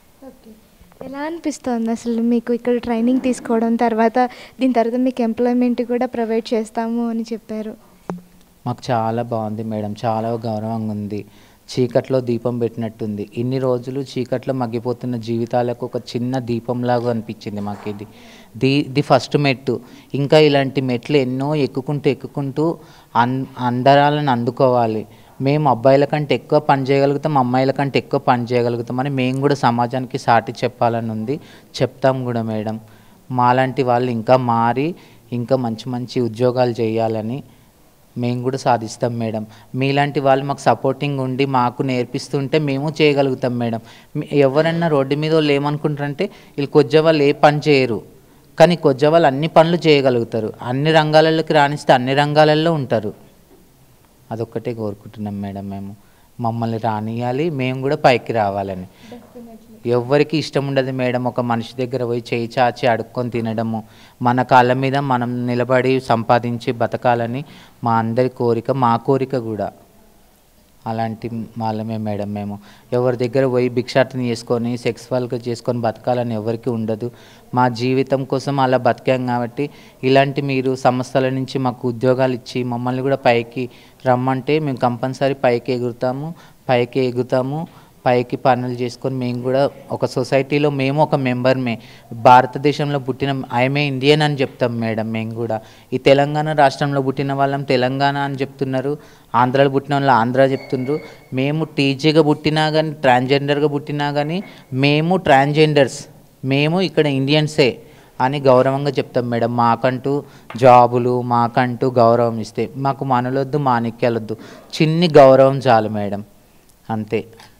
Speaker 7: ఎలా అనిపిస్తుంది అసలు మీకు ఇక్కడ ట్రైనింగ్ తీసుకోవడం, తర్వాత దీని తర్వాత మీకు ఎంప్లాయ్మెంట్ కూడా ప్రొవైడ్ చేస్తాము అని చెప్పారు?
Speaker 3: మాకు చాలా బాగుంది మేడం, చాలా గౌరవంగా ఉంది. చీకట్లో దీపం పెట్టినట్టుంది. ఇన్ని రోజులు చీకట్లో మగ్గిపోతున్న జీవితాలకు ఒక చిన్న దీపంలాగా అనిపించింది మాకు ఇది. ది ది ఫస్ట్ మెట్టు. ఇంకా ఇలాంటి మెట్లు ఎన్నో ఎక్కుకుంటూ ఎక్కుకుంటూ అన్ అందరాలను అందుకోవాలి. మేము అబ్బాయిల కంటే ఎక్కువ పని చేయగలుగుతాం, అమ్మాయిల కంటే ఎక్కువ పని చేయగలుగుతాం అని మేము కూడా సమాజానికి సాటి చెప్పాలని ఉంది. చెప్తాం కూడా మేడం. మాలాంటి వాళ్ళు ఇంకా మారి ఇంకా మంచి మంచి ఉద్యోగాలు చేయాలని మేము కూడా సాధిస్తాం మేడం. మీలాంటి వాళ్ళు మాకు సపోర్టింగ్ ఉండి మాకు నేర్పిస్తుంటే మేము చేయగలుగుతాం మేడం. ఎవరన్నా రోడ్డు మీద వాళ్ళు ఏమనుకుంటారంటే వీళ్ళు కొజ్జ వాళ్ళు ఏ పని చేయరు, కానీ కొజ్జ వాళ్ళు అన్ని పనులు చేయగలుగుతారు. అన్ని రంగాలలోకి రాణిస్తే అన్ని రంగాలలో ఉంటారు. అదొక్కటే కోరుకుంటున్నాం మేడం. మేము మమ్మల్ని రానియాలి, మేము కూడా పైకి రావాలని. ఎవరికి ఇష్టం ఉండదు మేడం ఒక మనిషి దగ్గర పోయి చేయి చాచి అడుక్కొని తినడము. మన కాళ్ళ మీద మనం నిలబడి సంపాదించి బతకాలని మా అందరి కోరిక, మా కోరిక కూడా. అలాంటి వాళ్ళమే మేడం మేము. ఎవరి దగ్గర పోయి భిక్షాటన చేసుకొని సెక్స్వల్గా చేసుకొని బతకాలని ఎవరికి ఉండదు. మా జీవితం కోసం అలా బతికాం కాబట్టి ఇలాంటి మీరు సంస్థల నుంచి మాకు ఉద్యోగాలు ఇచ్చి మమ్మల్ని కూడా పైకి రమ్మంటే మేము కంపల్సరీ పైకి ఎగురుతాము, పైకి ఎగుతాము, పైకి పనులు చేసుకొని మేము కూడా ఒక సొసైటీలో మేము ఒక మెంబర్మే. భారతదేశంలో పుట్టిన ఐఎమ్ ఇండియన్ అని చెప్తాం మేడం. మేము కూడా ఈ తెలంగాణ రాష్ట్రంలో పుట్టిన వాళ్ళం తెలంగాణ అని చెప్తున్నారు, ఆంధ్రాలో పుట్టిన వాళ్ళు ఆంధ్ర చెప్తున్నారు. మేము టీజీగా పుట్టినా కానీ ట్రాన్స్జెండర్గా పుట్టినా కానీ మేము ట్రాన్స్జెండర్స్, మేము ఇక్కడ ఇండియన్సే అని గౌరవంగా చెప్తాం మేడం. మాకంటూ జాబులు, మాకంటూ గౌరవం ఇస్తే మాకు మనలొద్దు, మాణిక్యాలొద్దు, చిన్ని గౌరవం చాలు మేడం, అంతే.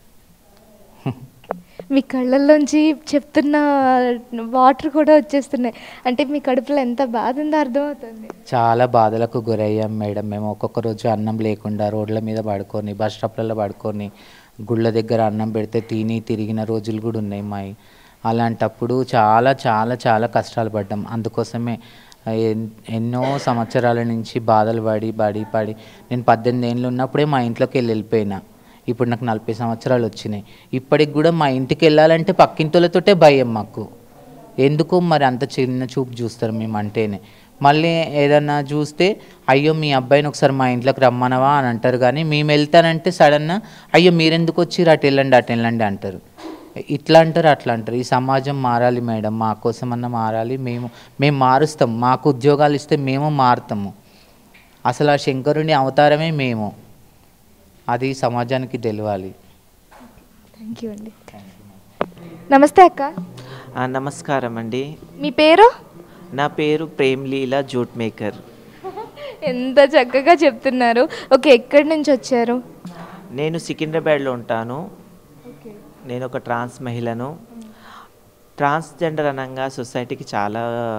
Speaker 7: మీ కళ్ళల్లోంచి చెప్తున్న వాటర్ కూడా వచ్చేస్తున్నాయి. అంటే మీ కడుపులో ఎంత బాధ ఉందో అర్థమవుతుంది.
Speaker 3: చాలా బాధలకు గురయ్యాం మేడం మేము. ఒక్కొక్క రోజు అన్నం లేకుండా రోడ్ల మీద పడుకొని, బస్ స్టాప్లలో పడుకొని, గుళ్ళ దగ్గర అన్నం పెడితే తిని తిరిగిన రోజులు కూడా ఉన్నాయి మావి. అలాంటప్పుడు చాలా చాలా చాలా కష్టాలు పడ్డాం. అందుకోసమే ఎన్నో సంవత్సరాల నుంచి బాధలు పడి పడి పడి నేను పద్దెనిమిది ఏళ్ళు ఉన్నప్పుడే మా ఇంట్లోకి వెళ్ళి వెళ్ళిపోయినా. ఇప్పుడు నాకు నలభై సంవత్సరాలు వచ్చినాయి. ఇప్పటికి కూడా మా ఇంటికి వెళ్ళాలంటే పక్కింటోళ్ళతోటే భయం మాకు. ఎందుకు మరి అంత చిన్న చూపు చూస్తారు మేము అంటేనే. మళ్ళీ ఏదన్నా చూస్తే అయ్యో మీ అబ్బాయిని ఒకసారి మా ఇంట్లోకి రమ్మనవా అని అంటారు. కానీ మేము వెళ్తానంటే సడన్గా అయ్యో మీరెందుకు వచ్చి అటు వెళ్ళండి అటు వెళ్ళండి అంటారు. ఇట్లా అంటారు అట్లా అంటారు. ఈ సమాజం మారాలి మేడం, మా కోసమన్నా మారాలి. మేము మేము మారుస్తాం. మాకు ఉద్యోగాలు ఇస్తే మేము మారుతాము. అసలు ఆ శంకరుని అవతారమే మేము. అది సమాజానికి తెలియాలి.
Speaker 7: థ్యాంక్ యూ అండి. నమస్తే అక్క.
Speaker 4: నమస్కారం అండి.
Speaker 7: మీ పేరు?
Speaker 4: నా పేరు ప్రేమ్లీలా జూట్ మేకర్.
Speaker 7: ఎంత చక్కగా చెప్తున్నారు. ఓకే, ఎక్కడి నుంచి వచ్చారు?
Speaker 4: నేను సికింద్రాబాద్లో ఉంటాను. నేను ఒక ట్రాన్స్ మహిళను. ట్రాన్స్జెండర్ అనగా సొసైటీకి చాలా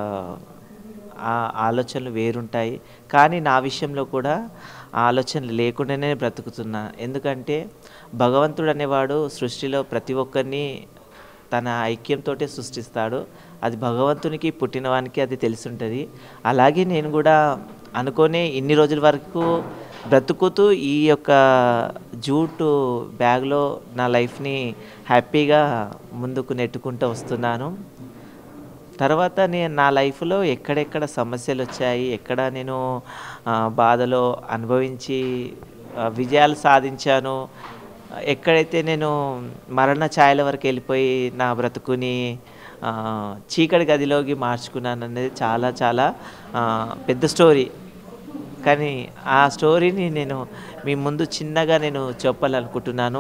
Speaker 4: ఆలోచనలు వేరుంటాయి, కానీ నా విషయంలో కూడా ఆలోచనలు లేకుండానే బ్రతుకుతున్నా. ఎందుకంటే భగవంతుడు అనేవాడు సృష్టిలో ప్రతి ఒక్కరిని తన ఐక్యంతో సృష్టిస్తాడు. అది భగవంతునికి పుట్టినవానికి అది తెలిసి ఉంటుంది. అలాగే నేను కూడా అనుకోనే ఇన్ని రోజుల వరకు బ్రతుకుతూ ఈ యొక్క జూటు బ్యాగ్లో నా లైఫ్ని హ్యాపీగా ముందుకు నెట్టుకుంటూ వస్తున్నాను. తర్వాత నేను నా లైఫ్లో ఎక్కడెక్కడ సమస్యలు వచ్చాయి, ఎక్కడ నేను బాధలో అనుభవించి విజయాలు సాధించాను, ఎక్కడైతే నేను మరణ ఛాయల వరకు వెళ్ళిపోయి నా బ్రతుకుని చీకటి గదిలోకి మార్చుకున్నాను అనేది చాలా చాలా పెద్ద స్టోరీ. కానీ ఆ స్టోరీని నేను మీ ముందు చిన్నగా నేను చెప్పాలనుకుంటున్నాను.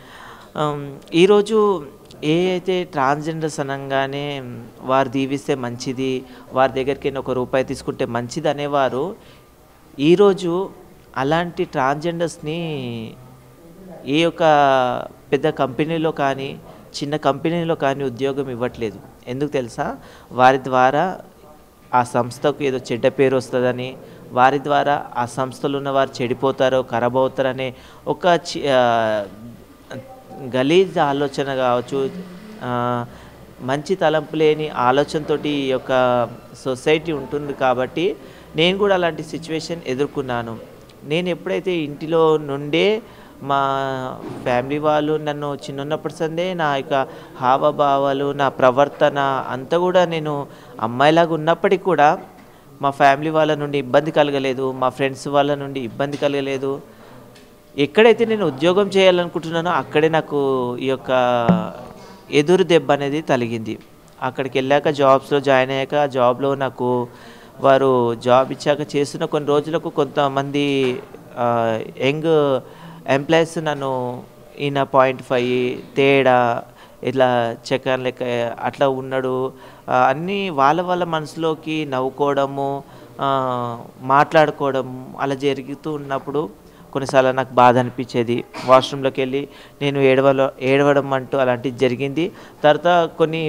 Speaker 4: ఈరోజు ఏ అయితే ట్రాన్స్జెండర్స్ అనగానే వారు దీవిస్తే మంచిది, వారి దగ్గరికి ఒక రూపాయి తీసుకుంటే మంచిది అనేవారు ఈరోజు అలాంటి ట్రాన్స్జెండర్స్ని ఏ యొక్క పెద్ద కంపెనీలో కానీ చిన్న కంపెనీలో కానీ ఉద్యోగం ఇవ్వట్లేదు. ఎందుకు తెలుసా? వారి ద్వారా ఆ సంస్థకు ఏదో చెడ్డ పేరు వస్తుందని, వారి ద్వారా ఆ సంస్థలో ఉన్న వారు చెడిపోతారో ఖరాబ్ అవుతారనే ఒక గలీజ్ ఆలోచన కావచ్చు, మంచి తలంపు లేని ఆలోచనతోటి ఈ యొక్క సొసైటీ ఉంటుంది. కాబట్టి నేను కూడా అలాంటి సిచ్యువేషన్ ఎదుర్కొన్నాను. నేను ఎప్పుడైతే ఇంటిలో నుండే మా ఫ్యామిలీ వాళ్ళు నన్ను చిన్నప్పటి సందే నా యొక్క హావభావాలు, నా ప్రవర్తన అంతా కూడా నేను అమ్మాయిలాగా ఉన్నప్పటికీ కూడా మా ఫ్యామిలీ వాళ్ళ నుండి ఇబ్బంది కలగలేదు, మా ఫ్రెండ్స్ వాళ్ళ నుండి ఇబ్బంది కలగలేదు. ఎక్కడైతే నేను ఉద్యోగం చేయాలనుకుంటున్నానో అక్కడే నాకు ఈ యొక్క ఎదురు దెబ్బ అనేది తగిలింది. అక్కడికి వెళ్ళాక జాబ్స్లో జాయిన్ అయ్యాక ఆ జాబ్లో నాకు వారు జాబ్ ఇచ్చాక చేస్తున్న కొన్ని రోజులకు కొంతమంది యంగ్ ఎంప్లాయీస్ నన్ను ఈయన పాయింట్ ఫైవ్ తేడా ఇట్లా చెక్కన్ లెక్క అట్లా ఉన్నాడు అన్నీ వాళ్ళ వాళ్ళ మనసులోకి నవ్వుకోవడము, మాట్లాడుకోవడం అలా జరుగుతూ ఉన్నప్పుడు కొన్నిసార్లు నాకు బాధ అనిపించేది. వాష్రూమ్లోకి వెళ్ళి నేను ఏడవలో ఏడవడం అంటూ అలాంటిది జరిగింది. తర్వాత కొన్ని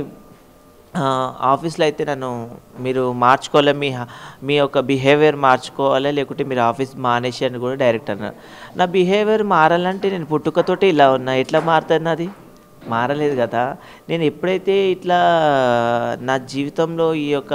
Speaker 4: ఆఫీస్లో అయితే నన్ను మీరు మార్చుకోవాలి, మీ మీ యొక్క బిహేవియర్ మార్చుకోవాలి, లేకుంటే మీరు ఆఫీస్ మానేసి అని కూడా డైరెక్ట్ అన్నారు. నా బిహేవియర్ మారాలంటే నేను పుట్టుకతోటి ఇలా ఉన్నా, ఎట్లా మారుతుంది? అది మారలేదు కదా. నేను ఎప్పుడైతే ఇట్లా నా జీవితంలో ఈ యొక్క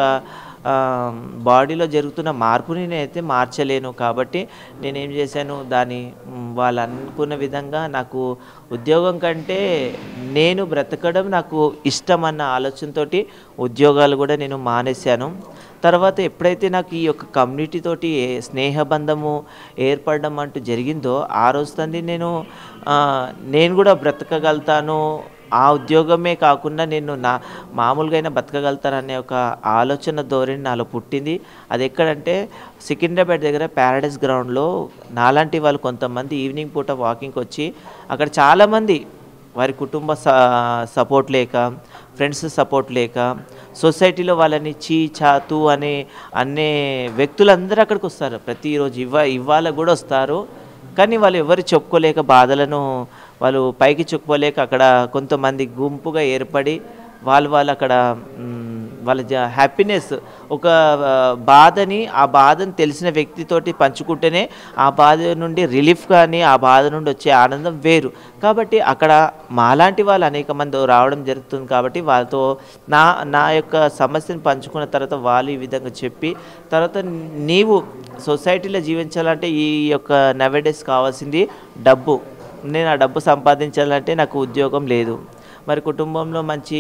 Speaker 4: బాడీలో జరుగుతున్న మార్పుని నేనైతే మార్చలేను. కాబట్టి నేనేం చేశాను, దాన్ని వాళ్ళు అనుకున్న విధంగా నాకు ఉద్యోగం కంటే నేను బ్రతకడం నాకు ఇష్టం అన్న ఆలోచనతోటి ఉద్యోగాలు కూడా నేను మానేశాను. తర్వాత ఎప్పుడైతే నాకు ఈ యొక్క కమ్యూనిటీ తోటి స్నేహబంధము ఏర్పడడం అంటూ జరిగిందో ఆ రోజు తండ్రి నేను నేను కూడా బ్రతకగలుగుతాను, ఆ ఉద్యోగమే కాకుండా నేను నా మామూలుగా అయినా బతకగలుగుతాననే ఒక ఆలోచన ధోరణి నాలో పుట్టింది. అది ఎక్కడంటే సికింద్రాబాద్ దగ్గర ప్యారడైస్ గ్రౌండ్లో నాలాంటి వాళ్ళు కొంతమంది ఈవినింగ్ పూట వాకింగ్కి వచ్చి అక్కడ చాలామంది వారి కుటుంబ సపోర్ట్ లేక, ఫ్రెండ్స్ సపోర్ట్ లేక, సొసైటీలో వాళ్ళని చీ చాతు అనే అనే వ్యక్తులందరూ అక్కడికి వస్తారు. ప్రతిరోజు ఇవ్వ ఇవాళ కూడా వస్తారు. కానీ వాళ్ళు ఎవరు చెప్పుకోలేక బాధలను వాళ్ళు పైకి చెప్పుకోలేక అక్కడ కొంతమంది గుంపుగా ఏర్పడి వాళ్ళు వాళ్ళు అక్కడ వాళ్ళ హ్యాపీనెస్ ఒక బాధని ఆ బాధను తెలిసిన వ్యక్తితోటి పంచుకుంటేనే ఆ బాధ నుండి రిలీఫ్ కానీ ఆ బాధ నుండి వచ్చే ఆనందం వేరు. కాబట్టి అక్కడ మాలాంటి వాళ్ళు అనేక మంది రావడం జరుగుతుంది. కాబట్టి వాళ్ళతో నా నా యొక్క సమస్యను పంచుకున్న తర్వాత వాళ్ళు ఈ విధంగా చెప్పి తర్వాత నీవు సొసైటీలో జీవించాలంటే ఈ యొక్క నవేడేస్ కావాల్సింది డబ్బు. నేను ఆ డబ్బు సంపాదించాలంటే నాకు ఉద్యోగం లేదు. మరి కుటుంబంలో మంచి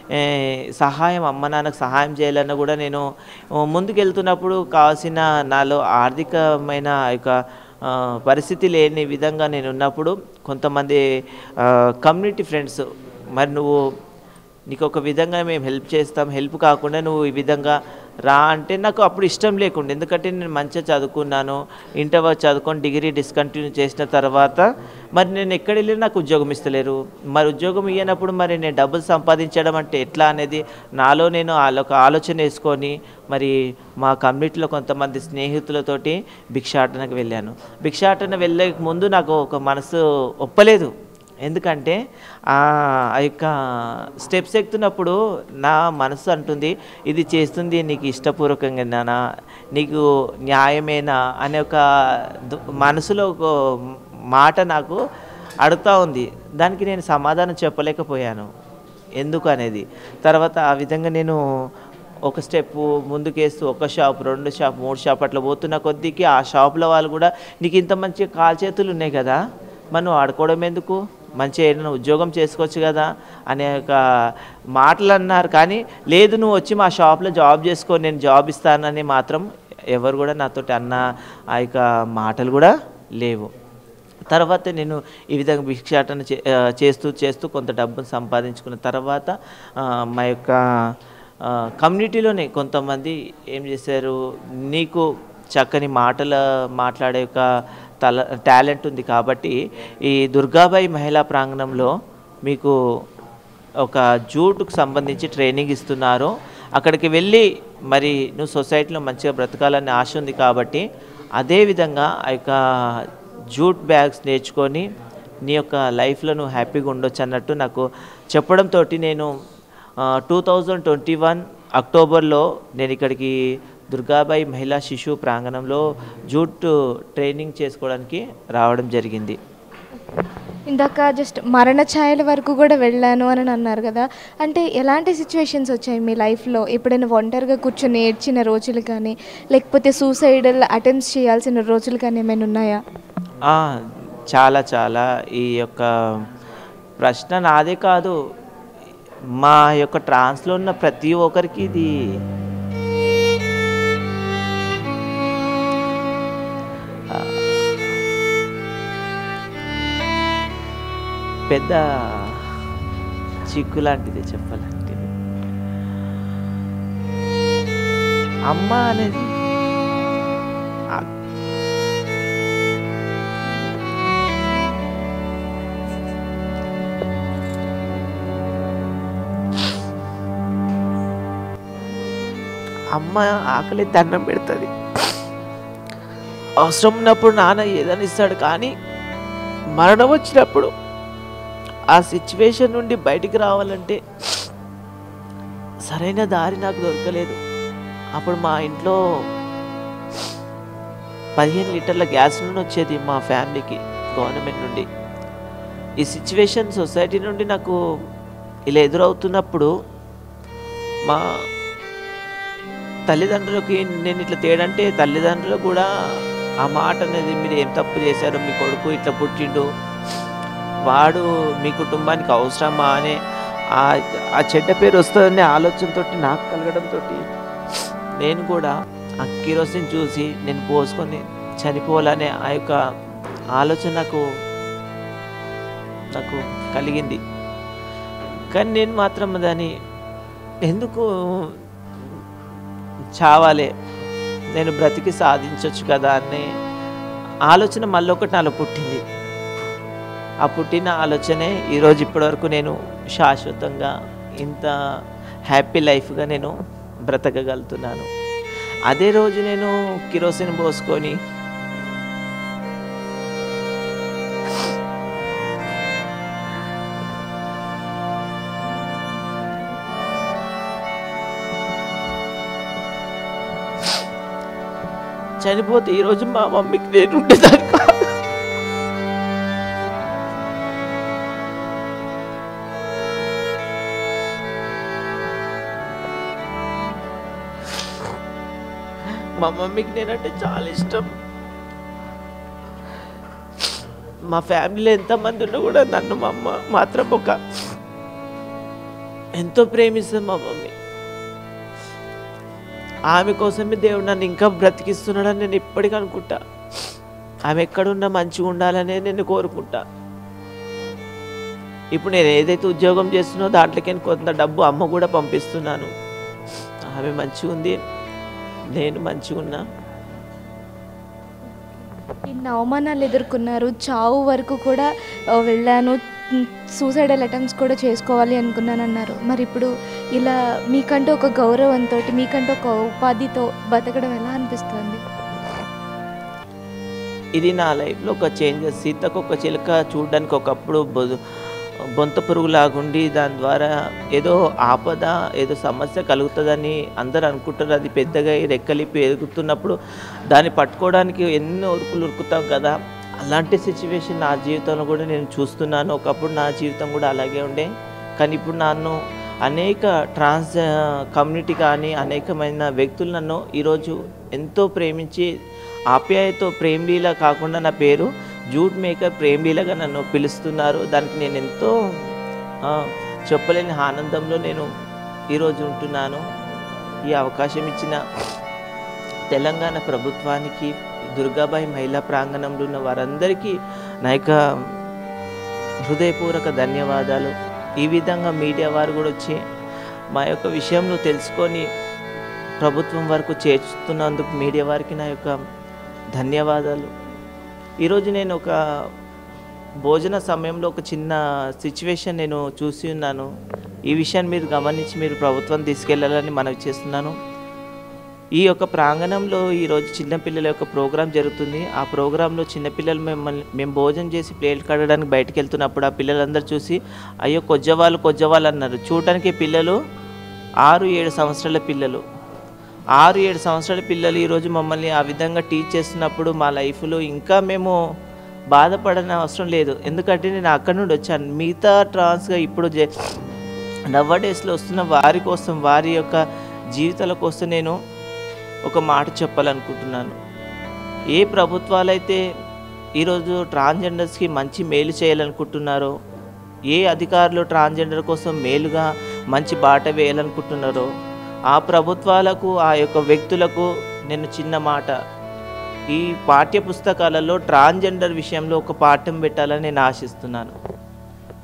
Speaker 4: సహాయం అమ్మ నాన్నకు సహాయం చేయాలన్నా కూడా నేను ముందుకెళ్తున్నప్పుడు కావాల్సిన నాలో ఆర్థికమైన యొక్క పరిస్థితి లేని విధంగా నేను ఉన్నప్పుడు కొంతమంది కమ్యూనిటీ ఫ్రెండ్స్ మరి నువ్వు నీకు ఒక విధంగా మేము హెల్ప్ చేస్తాం, హెల్ప్ కాకుండా నువ్వు ఈ విధంగా రా అంటే నాకు అప్పుడు ఇష్టం లేకుండా, ఎందుకంటే నేను మంచిగా చదువుకున్నాను, ఇంటర్ వరకు చదువుకొని డిగ్రీ డిస్కంటిన్యూ చేసిన తర్వాత మరి నేను ఎక్కడ వెళ్ళినా నాకు ఉద్యోగం ఇస్తలేరు. మరి ఉద్యోగం ఇవ్వనప్పుడు మరి నేను డబ్బులు సంపాదించడం అంటే ఎట్లా అనేది నాలో నేను ఒక ఆలోచన వేసుకొని మరి మా కమ్యూనిటీలో కొంతమంది స్నేహితులతోటి భిక్షాటనకు వెళ్ళాను. భిక్షాటన వెళ్ళే ముందు నాకు ఒక మనసు ఒప్పలేదు. ఎందుకంటే ఆ యొక్క స్టెప్స్ ఎక్కుతున్నప్పుడు నా మనసు అంటుంది ఇది చేస్తుంది నీకు ఇష్టపూర్వకంగానా, నీకు న్యాయమేనా అనే ఒక మనసులో ఒక మాట నాకు అడుగుతూ ఉంది. దానికి నేను సమాధానం చెప్పలేకపోయాను ఎందుకు అనేది. తర్వాత ఆ విధంగా నేను ఒక స్టెప్ ముందుకేస్తూ ఒక షాప్, రెండు షాప్, మూడు షాప్ అట్లా పోతున్న కొద్దికి ఆ షాపులో వాళ్ళు కూడా నీకు ఇంత మంచి కాలు చేతులు ఉన్నాయి కదా, మనం ఆడుకోవడం ఎందుకు, మంచిగా ఏదైనా ఉద్యోగం చేసుకోవచ్చు కదా అనే ఒక మాటలు అన్నారు. కానీ లేదు నువ్వు వచ్చి మా షాప్లో జాబ్ చేసుకో, నేను జాబ్ ఇస్తానని మాత్రం ఎవరు కూడా నాతోటి అన్న ఆ యొక్క మాటలు కూడా లేవు. తర్వాత నేను ఈ విధంగా భిక్షాటన చేస్తూ చేస్తూ కొంత డబ్బును సంపాదించుకున్న తర్వాత మా యొక్క కమ్యూనిటీలోనే కొంతమంది ఏం చేశారు, నీకు చక్కని మాటలు మాట్లాడే ఒక తల టాలెంట్ ఉంది కాబట్టి ఈ దుర్గాబాయి మహిళా ప్రాంగణంలో మీకు ఒక జూట్కు సంబంధించి ట్రైనింగ్ ఇస్తున్నారు. అక్కడికి వెళ్ళి మరి నువ్వు సొసైటీలో మంచిగా బ్రతకాలని ఆశ ఉంది కాబట్టి అదేవిధంగా ఆ యొక్క జూట్ బ్యాగ్స్ నేర్చుకొని నీ యొక్క లైఫ్లో నువ్వు హ్యాపీగా ఉండొచ్చు అన్నట్టు నాకు చెప్పడంతో నేను టూ థౌజండ్ ట్వంటీ వన్ అక్టోబర్లో నేను ఇక్కడికి దుర్గాబాయి మహిళా శిశు ప్రాంగణంలో జూట్ ట్రైనింగ్ చేసుకోవడానికి రావడం జరిగింది.
Speaker 7: ఇందాక జస్ట్ మరణ ఛాయల వరకు కూడా వెళ్ళాను అని అన్నారు కదా, అంటే ఎలాంటి సిచ్యువేషన్స్ వచ్చాయి మీ లైఫ్లో? ఎప్పుడైనా ఒంటరిగా కూర్చొని ఏడ్చిన రోజులు కానీ లేకపోతే సూసైడల్ అటెంప్ట్స్ చేయాల్సిన రోజులు కానీ ఏమైనా ఉన్నాయా?
Speaker 4: చాలా చాలా. ఈ యొక్క ప్రశ్న నాదే కాదు, మా యొక్క ట్రాన్స్లో ఉన్న ప్రతి ఒక్కరికి ఇది పెద్ద చిక్కు లాంటిది చెప్పాలంటే. అమ్మ అనేది ఆ- అమ్మ ఆకలి దండం పెడుతుంది, అవసరం ఉన్నప్పుడు నాన్న ఏదైనా ఇస్తాడు. కానీ మరణం వచ్చినప్పుడు ఆ సిచ్యువేషన్ నుండి బయటికి రావాలంటే సరైన దారి నాకు దొరకలేదు. అప్పుడు మా ఇంట్లో పదిహేను లీటర్ల గ్యాస్ నుండి వచ్చేది మా ఫ్యామిలీకి గవర్నమెంట్ నుండి. ఈ సిచ్యువేషన్ సొసైటీ నుండి నాకు ఇలా ఎదురవుతున్నప్పుడు మా తల్లిదండ్రులకి నేను ఇట్లా తేడంటే తల్లిదండ్రులు కూడా ఆ మాట అనేది, మీరు ఏం తప్పు చేశారో, మీ కొడుకు ఇట్లా పుట్టిండు, వాడు మీ కుటుంబానికి అవసరమా అనే ఆ చెడ్డ పేరు వస్తుందనే ఆలోచనతో నాకు కలగడంతో నేను కూడా ఆ కిరోసిన్ చూసి నేను పోసుకొని చనిపోవాలనే ఆ యొక్క ఆలోచన నాకు నాకు కలిగింది. కానీ నేను మాత్రం దాన్ని ఎందుకు చావాలే, నేను బ్రతికి సాధించవచ్చు కదా అనే ఆలోచన మళ్ళీ ఒకటి నాలో పుట్టింది. ఆ పుట్టిన ఆలోచనే ఈరోజు ఇప్పటివరకు నేను శాశ్వతంగా ఇంత హ్యాపీ లైఫ్గా నేను బ్రతకగలుగుతున్నాను. అదే రోజు నేను కిరోసిన్ పోసుకొని చనిపోతే ఈరోజు మా మమ్మీకి నేను ఉండేదాన్ని కాదు. మా మమ్మీకి నేనంటే చాలా ఇష్టం. మా ఫ్యామిలీలో ఎంతమంది ఉన్నా కూడా నన్ను మా అమ్మ మాత్రం ఒక ఎంతో ప్రేమిస్తుంది మా మమ్మీ. ఆమె కోసమే దేవుడు నన్ను ఇంకా బ్రతికిస్తున్నాడని నేను ఇప్పటికీ అనుకుంటా. ఆమె ఎక్కడున్నా మంచిగా ఉండాలనే నేను కోరుకుంటా. ఇప్పుడు నేను ఏదైతే ఉద్యోగం చేస్తున్నో దాంట్లోకి కొంత డబ్బు అమ్మ కూడా పంపిస్తున్నాను. ఆమె మంచిగా ఉంది, నేను మంచిగా ఉన్నా.
Speaker 7: ఇన్ని అవమానాలు ఎదుర్కొన్నారు, చావు వరకు కూడా ఆ, వెళ్ళాను, సూసైడల్ అటెంప్ట్స్ కూడా చేసుకోవాలి అనుకున్నాను అన్నారు. మరి ఇప్పుడు ఇలా మీకంటూ ఒక గౌరవంతో, మీకంటూ ఒక ఉపాధితో బతకడం ఎలా అనిపిస్తుంది?
Speaker 4: ఇది నా లైఫ్లో ఒక చేంజెస్. సీతకు ఒక చిలుక చూడడానికి ఒకప్పుడు బొ- బొంత పురుగులాగుండి దాని ద్వారా ఏదో ఆపద ఏదో సమస్య కలుగుతుందని అందరు అనుకుంటారు. అది పెద్దగా రెక్కలిపి ఎదుగుతున్నప్పుడు దాన్ని పట్టుకోవడానికి ఎన్నో ఉరుకులు ఉరుకుతాం కదా. అలాంటి సిచ్యువేషన్ నా జీవితంలో కూడా నేను చూస్తున్నాను. ఒకప్పుడు నా జీవితం కూడా అలాగే ఉండే. కానీ ఇప్పుడు నన్ను అనేక ట్రాన్స్ కమ్యూనిటీ కానీ అనేకమైన వ్యక్తులు నన్ను ఈరోజు ఎంతో ప్రేమించి ఆప్యాయతో ప్రేమ్లీల కాకుండా నా పేరు జూట్ మేకర్ ప్రేమ్లీలగా నన్ను పిలుస్తున్నారు. దానికి నేను ఎంతో ఆ, చెప్పలేని ఆనందంలో నేను ఈరోజు ఉంటున్నాను. ఈ అవకాశం ఇచ్చిన తెలంగాణ ప్రభుత్వానికి, దుర్గాబాయి మహిళా ప్రాంగణంలో ఉన్న వారందరికీ నా యొక్క హృదయపూర్వక ధన్యవాదాలు. ఈ విధంగా మీడియా వారు కూడా వచ్చి మా యొక్క విషయంను తెలుసుకొని ప్రభుత్వం వరకు చేర్చుతున్నందుకు మీడియా వారికి నా యొక్క ధన్యవాదాలు. ఈరోజు నేను ఒక భోజన సమయంలో ఒక చిన్న సిచ్యువేషన్ నేను చూసి ఉన్నాను. ఈ విషయాన్ని మీరు గమనించి మీరు ప్రభుత్వం తీసుకెళ్లాలని మనవి చేస్తున్నాను. ఈ యొక్క ప్రాంగణంలో ఈరోజు చిన్నపిల్లల యొక్క ప్రోగ్రాం జరుగుతుంది. ఆ ప్రోగ్రాంలో చిన్నపిల్లలు మిమ్మల్ని మేము భోజనం చేసి ప్లేట్ కడగడానికి బయటకు వెళ్తున్నప్పుడు ఆ పిల్లలందరూ చూసి అయ్యో కొజ్జవాళ్ళు కొజ్జవాళ్ళు అన్నారు. చూడటానికి పిల్లలు ఆరు ఏడు సంవత్సరాల పిల్లలు ఆరు ఏడు సంవత్సరాల పిల్లలు ఈరోజు మమ్మల్ని ఆ విధంగా టీచ్ చేస్తున్నప్పుడు మా లైఫ్లో ఇంకా మేము బాధపడని అవసరం లేదు. ఎందుకంటే నేను అక్కడి నుండి వచ్చాను. మిగతా ట్రాన్స్గా ఇప్పుడు నవ్వ డేస్లో వస్తున్న వారి కోసం, వారి యొక్క జీవితాల కోసం నేను ఒక మాట చెప్పాలనుకుంటున్నాను. ఏ ప్రభుత్వాలైతే ఈరోజు ట్రాన్స్జెండర్స్కి మంచి మేలు చేయాలనుకుంటున్నారో, ఏ అధికారులు ట్రాన్స్జెండర్ కోసం మేలుగా మంచి బాట వేయాలనుకుంటున్నారో ఆ ప్రభుత్వాలకు, ఆ యొక్క వ్యక్తులకు నేను చిన్న మాట, ఈ పాఠ్య పుస్తకాలలో ట్రాన్స్జెండర్ విషయంలో ఒక పాఠం పెట్టాలని నేను ఆశిస్తున్నాను.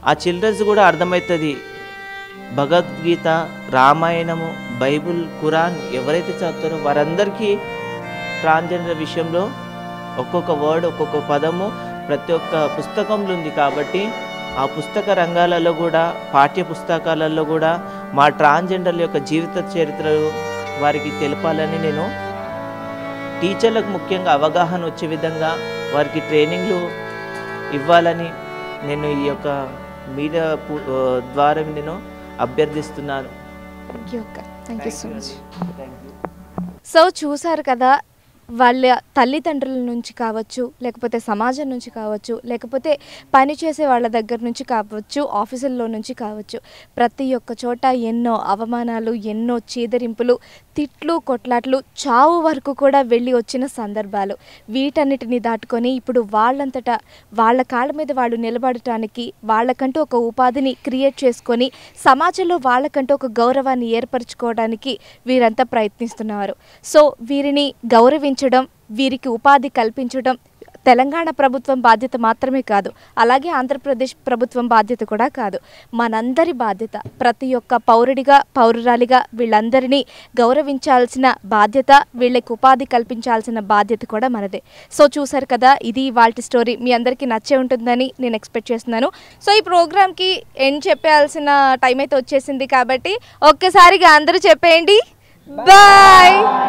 Speaker 4: ఆ చిల్డ్రన్స్ కూడా అర్థమవుతుంది. భగవద్గీత, రామాయణము, బైబుల్, ఖురాన్ ఎవరైతే చదువుతారో వారందరికీ ట్రాన్స్జెండర్ విషయంలో ఒక్కొక్క వర్డ్, ఒక్కొక్క పదము ప్రతి ఒక్క పుస్తకంలో ఉంది. కాబట్టి ఆ పుస్తక రంగాలలో కూడా, పాఠ్య పుస్తకాలలో కూడా మా ట్రాన్స్జెండర్ల యొక్క జీవిత చరిత్రలు వారికి తెలపాలని నేను టీచర్లకు ముఖ్యంగా అవగాహన వచ్చే విధంగా వారికి ట్రైనింగ్లు ఇవ్వాలని నేను ఈ యొక్క మీడియా ద్వారా నేను అభ్యర్థిస్తున్నాను.
Speaker 7: థ్యాంక్ యూ అక్క, thank you so much. So చూసారు కదా, వాళ్ళ తల్లిదండ్రుల నుంచి కావచ్చు, లేకపోతే సమాజం నుంచి కావచ్చు, లేకపోతే పనిచేసే వాళ్ళ దగ్గర నుంచి కావచ్చు, ఆఫీసుల్లో నుంచి కావచ్చు, ప్రతి ఒక్క చోట ఎన్నో అవమానాలు, ఎన్నో చీదరింపులు, తిట్లు, కొట్లాట్లు, చావు వరకు కూడా వెళ్ళి వచ్చిన సందర్భాలు. వీటన్నిటిని దాటుకొని ఇప్పుడు వాళ్ళంతటా వాళ్ళ కాళ్ళ మీద వాళ్ళు నిలబడటానికి, వాళ్ళకంటూ ఒక ఉపాధిని క్రియేట్ చేసుకొని సమాజంలో వాళ్ళకంటూ ఒక గౌరవాన్ని ఏర్పరచుకోవడానికి వీరంతా ప్రయత్నిస్తున్నారు. సో వీరిని గౌరవించడం, వీరికి ఉపాధి కల్పించడం తెలంగాణ ప్రభుత్వం బాధ్యత మాత్రమే కాదు, అలాగే ఆంధ్రప్రదేశ్ ప్రభుత్వం బాధ్యత కూడా కాదు, మనందరి బాధ్యత. ప్రతి ఒక్క పౌరుడిగా, పౌరురాలిగా వీళ్ళందరినీ గౌరవించాల్సిన బాధ్యత, వీళ్ళకి ఉపాధి కల్పించాల్సిన బాధ్యత కూడా మనదే. సో చూసారు కదా, ఇది వాళ్ళ స్టోరీ. మీ అందరికీ నచ్చే ఉంటుందని నేను ఎక్స్పెక్ట్ చేస్తున్నాను. సో ఈ ప్రోగ్రామ్కి ఎండ్ చెప్పేయాల్సిన టైం అయితే వచ్చేసింది కాబట్టి ఒక్కసారిగా అందరూ చెప్పేయండి బాయ్.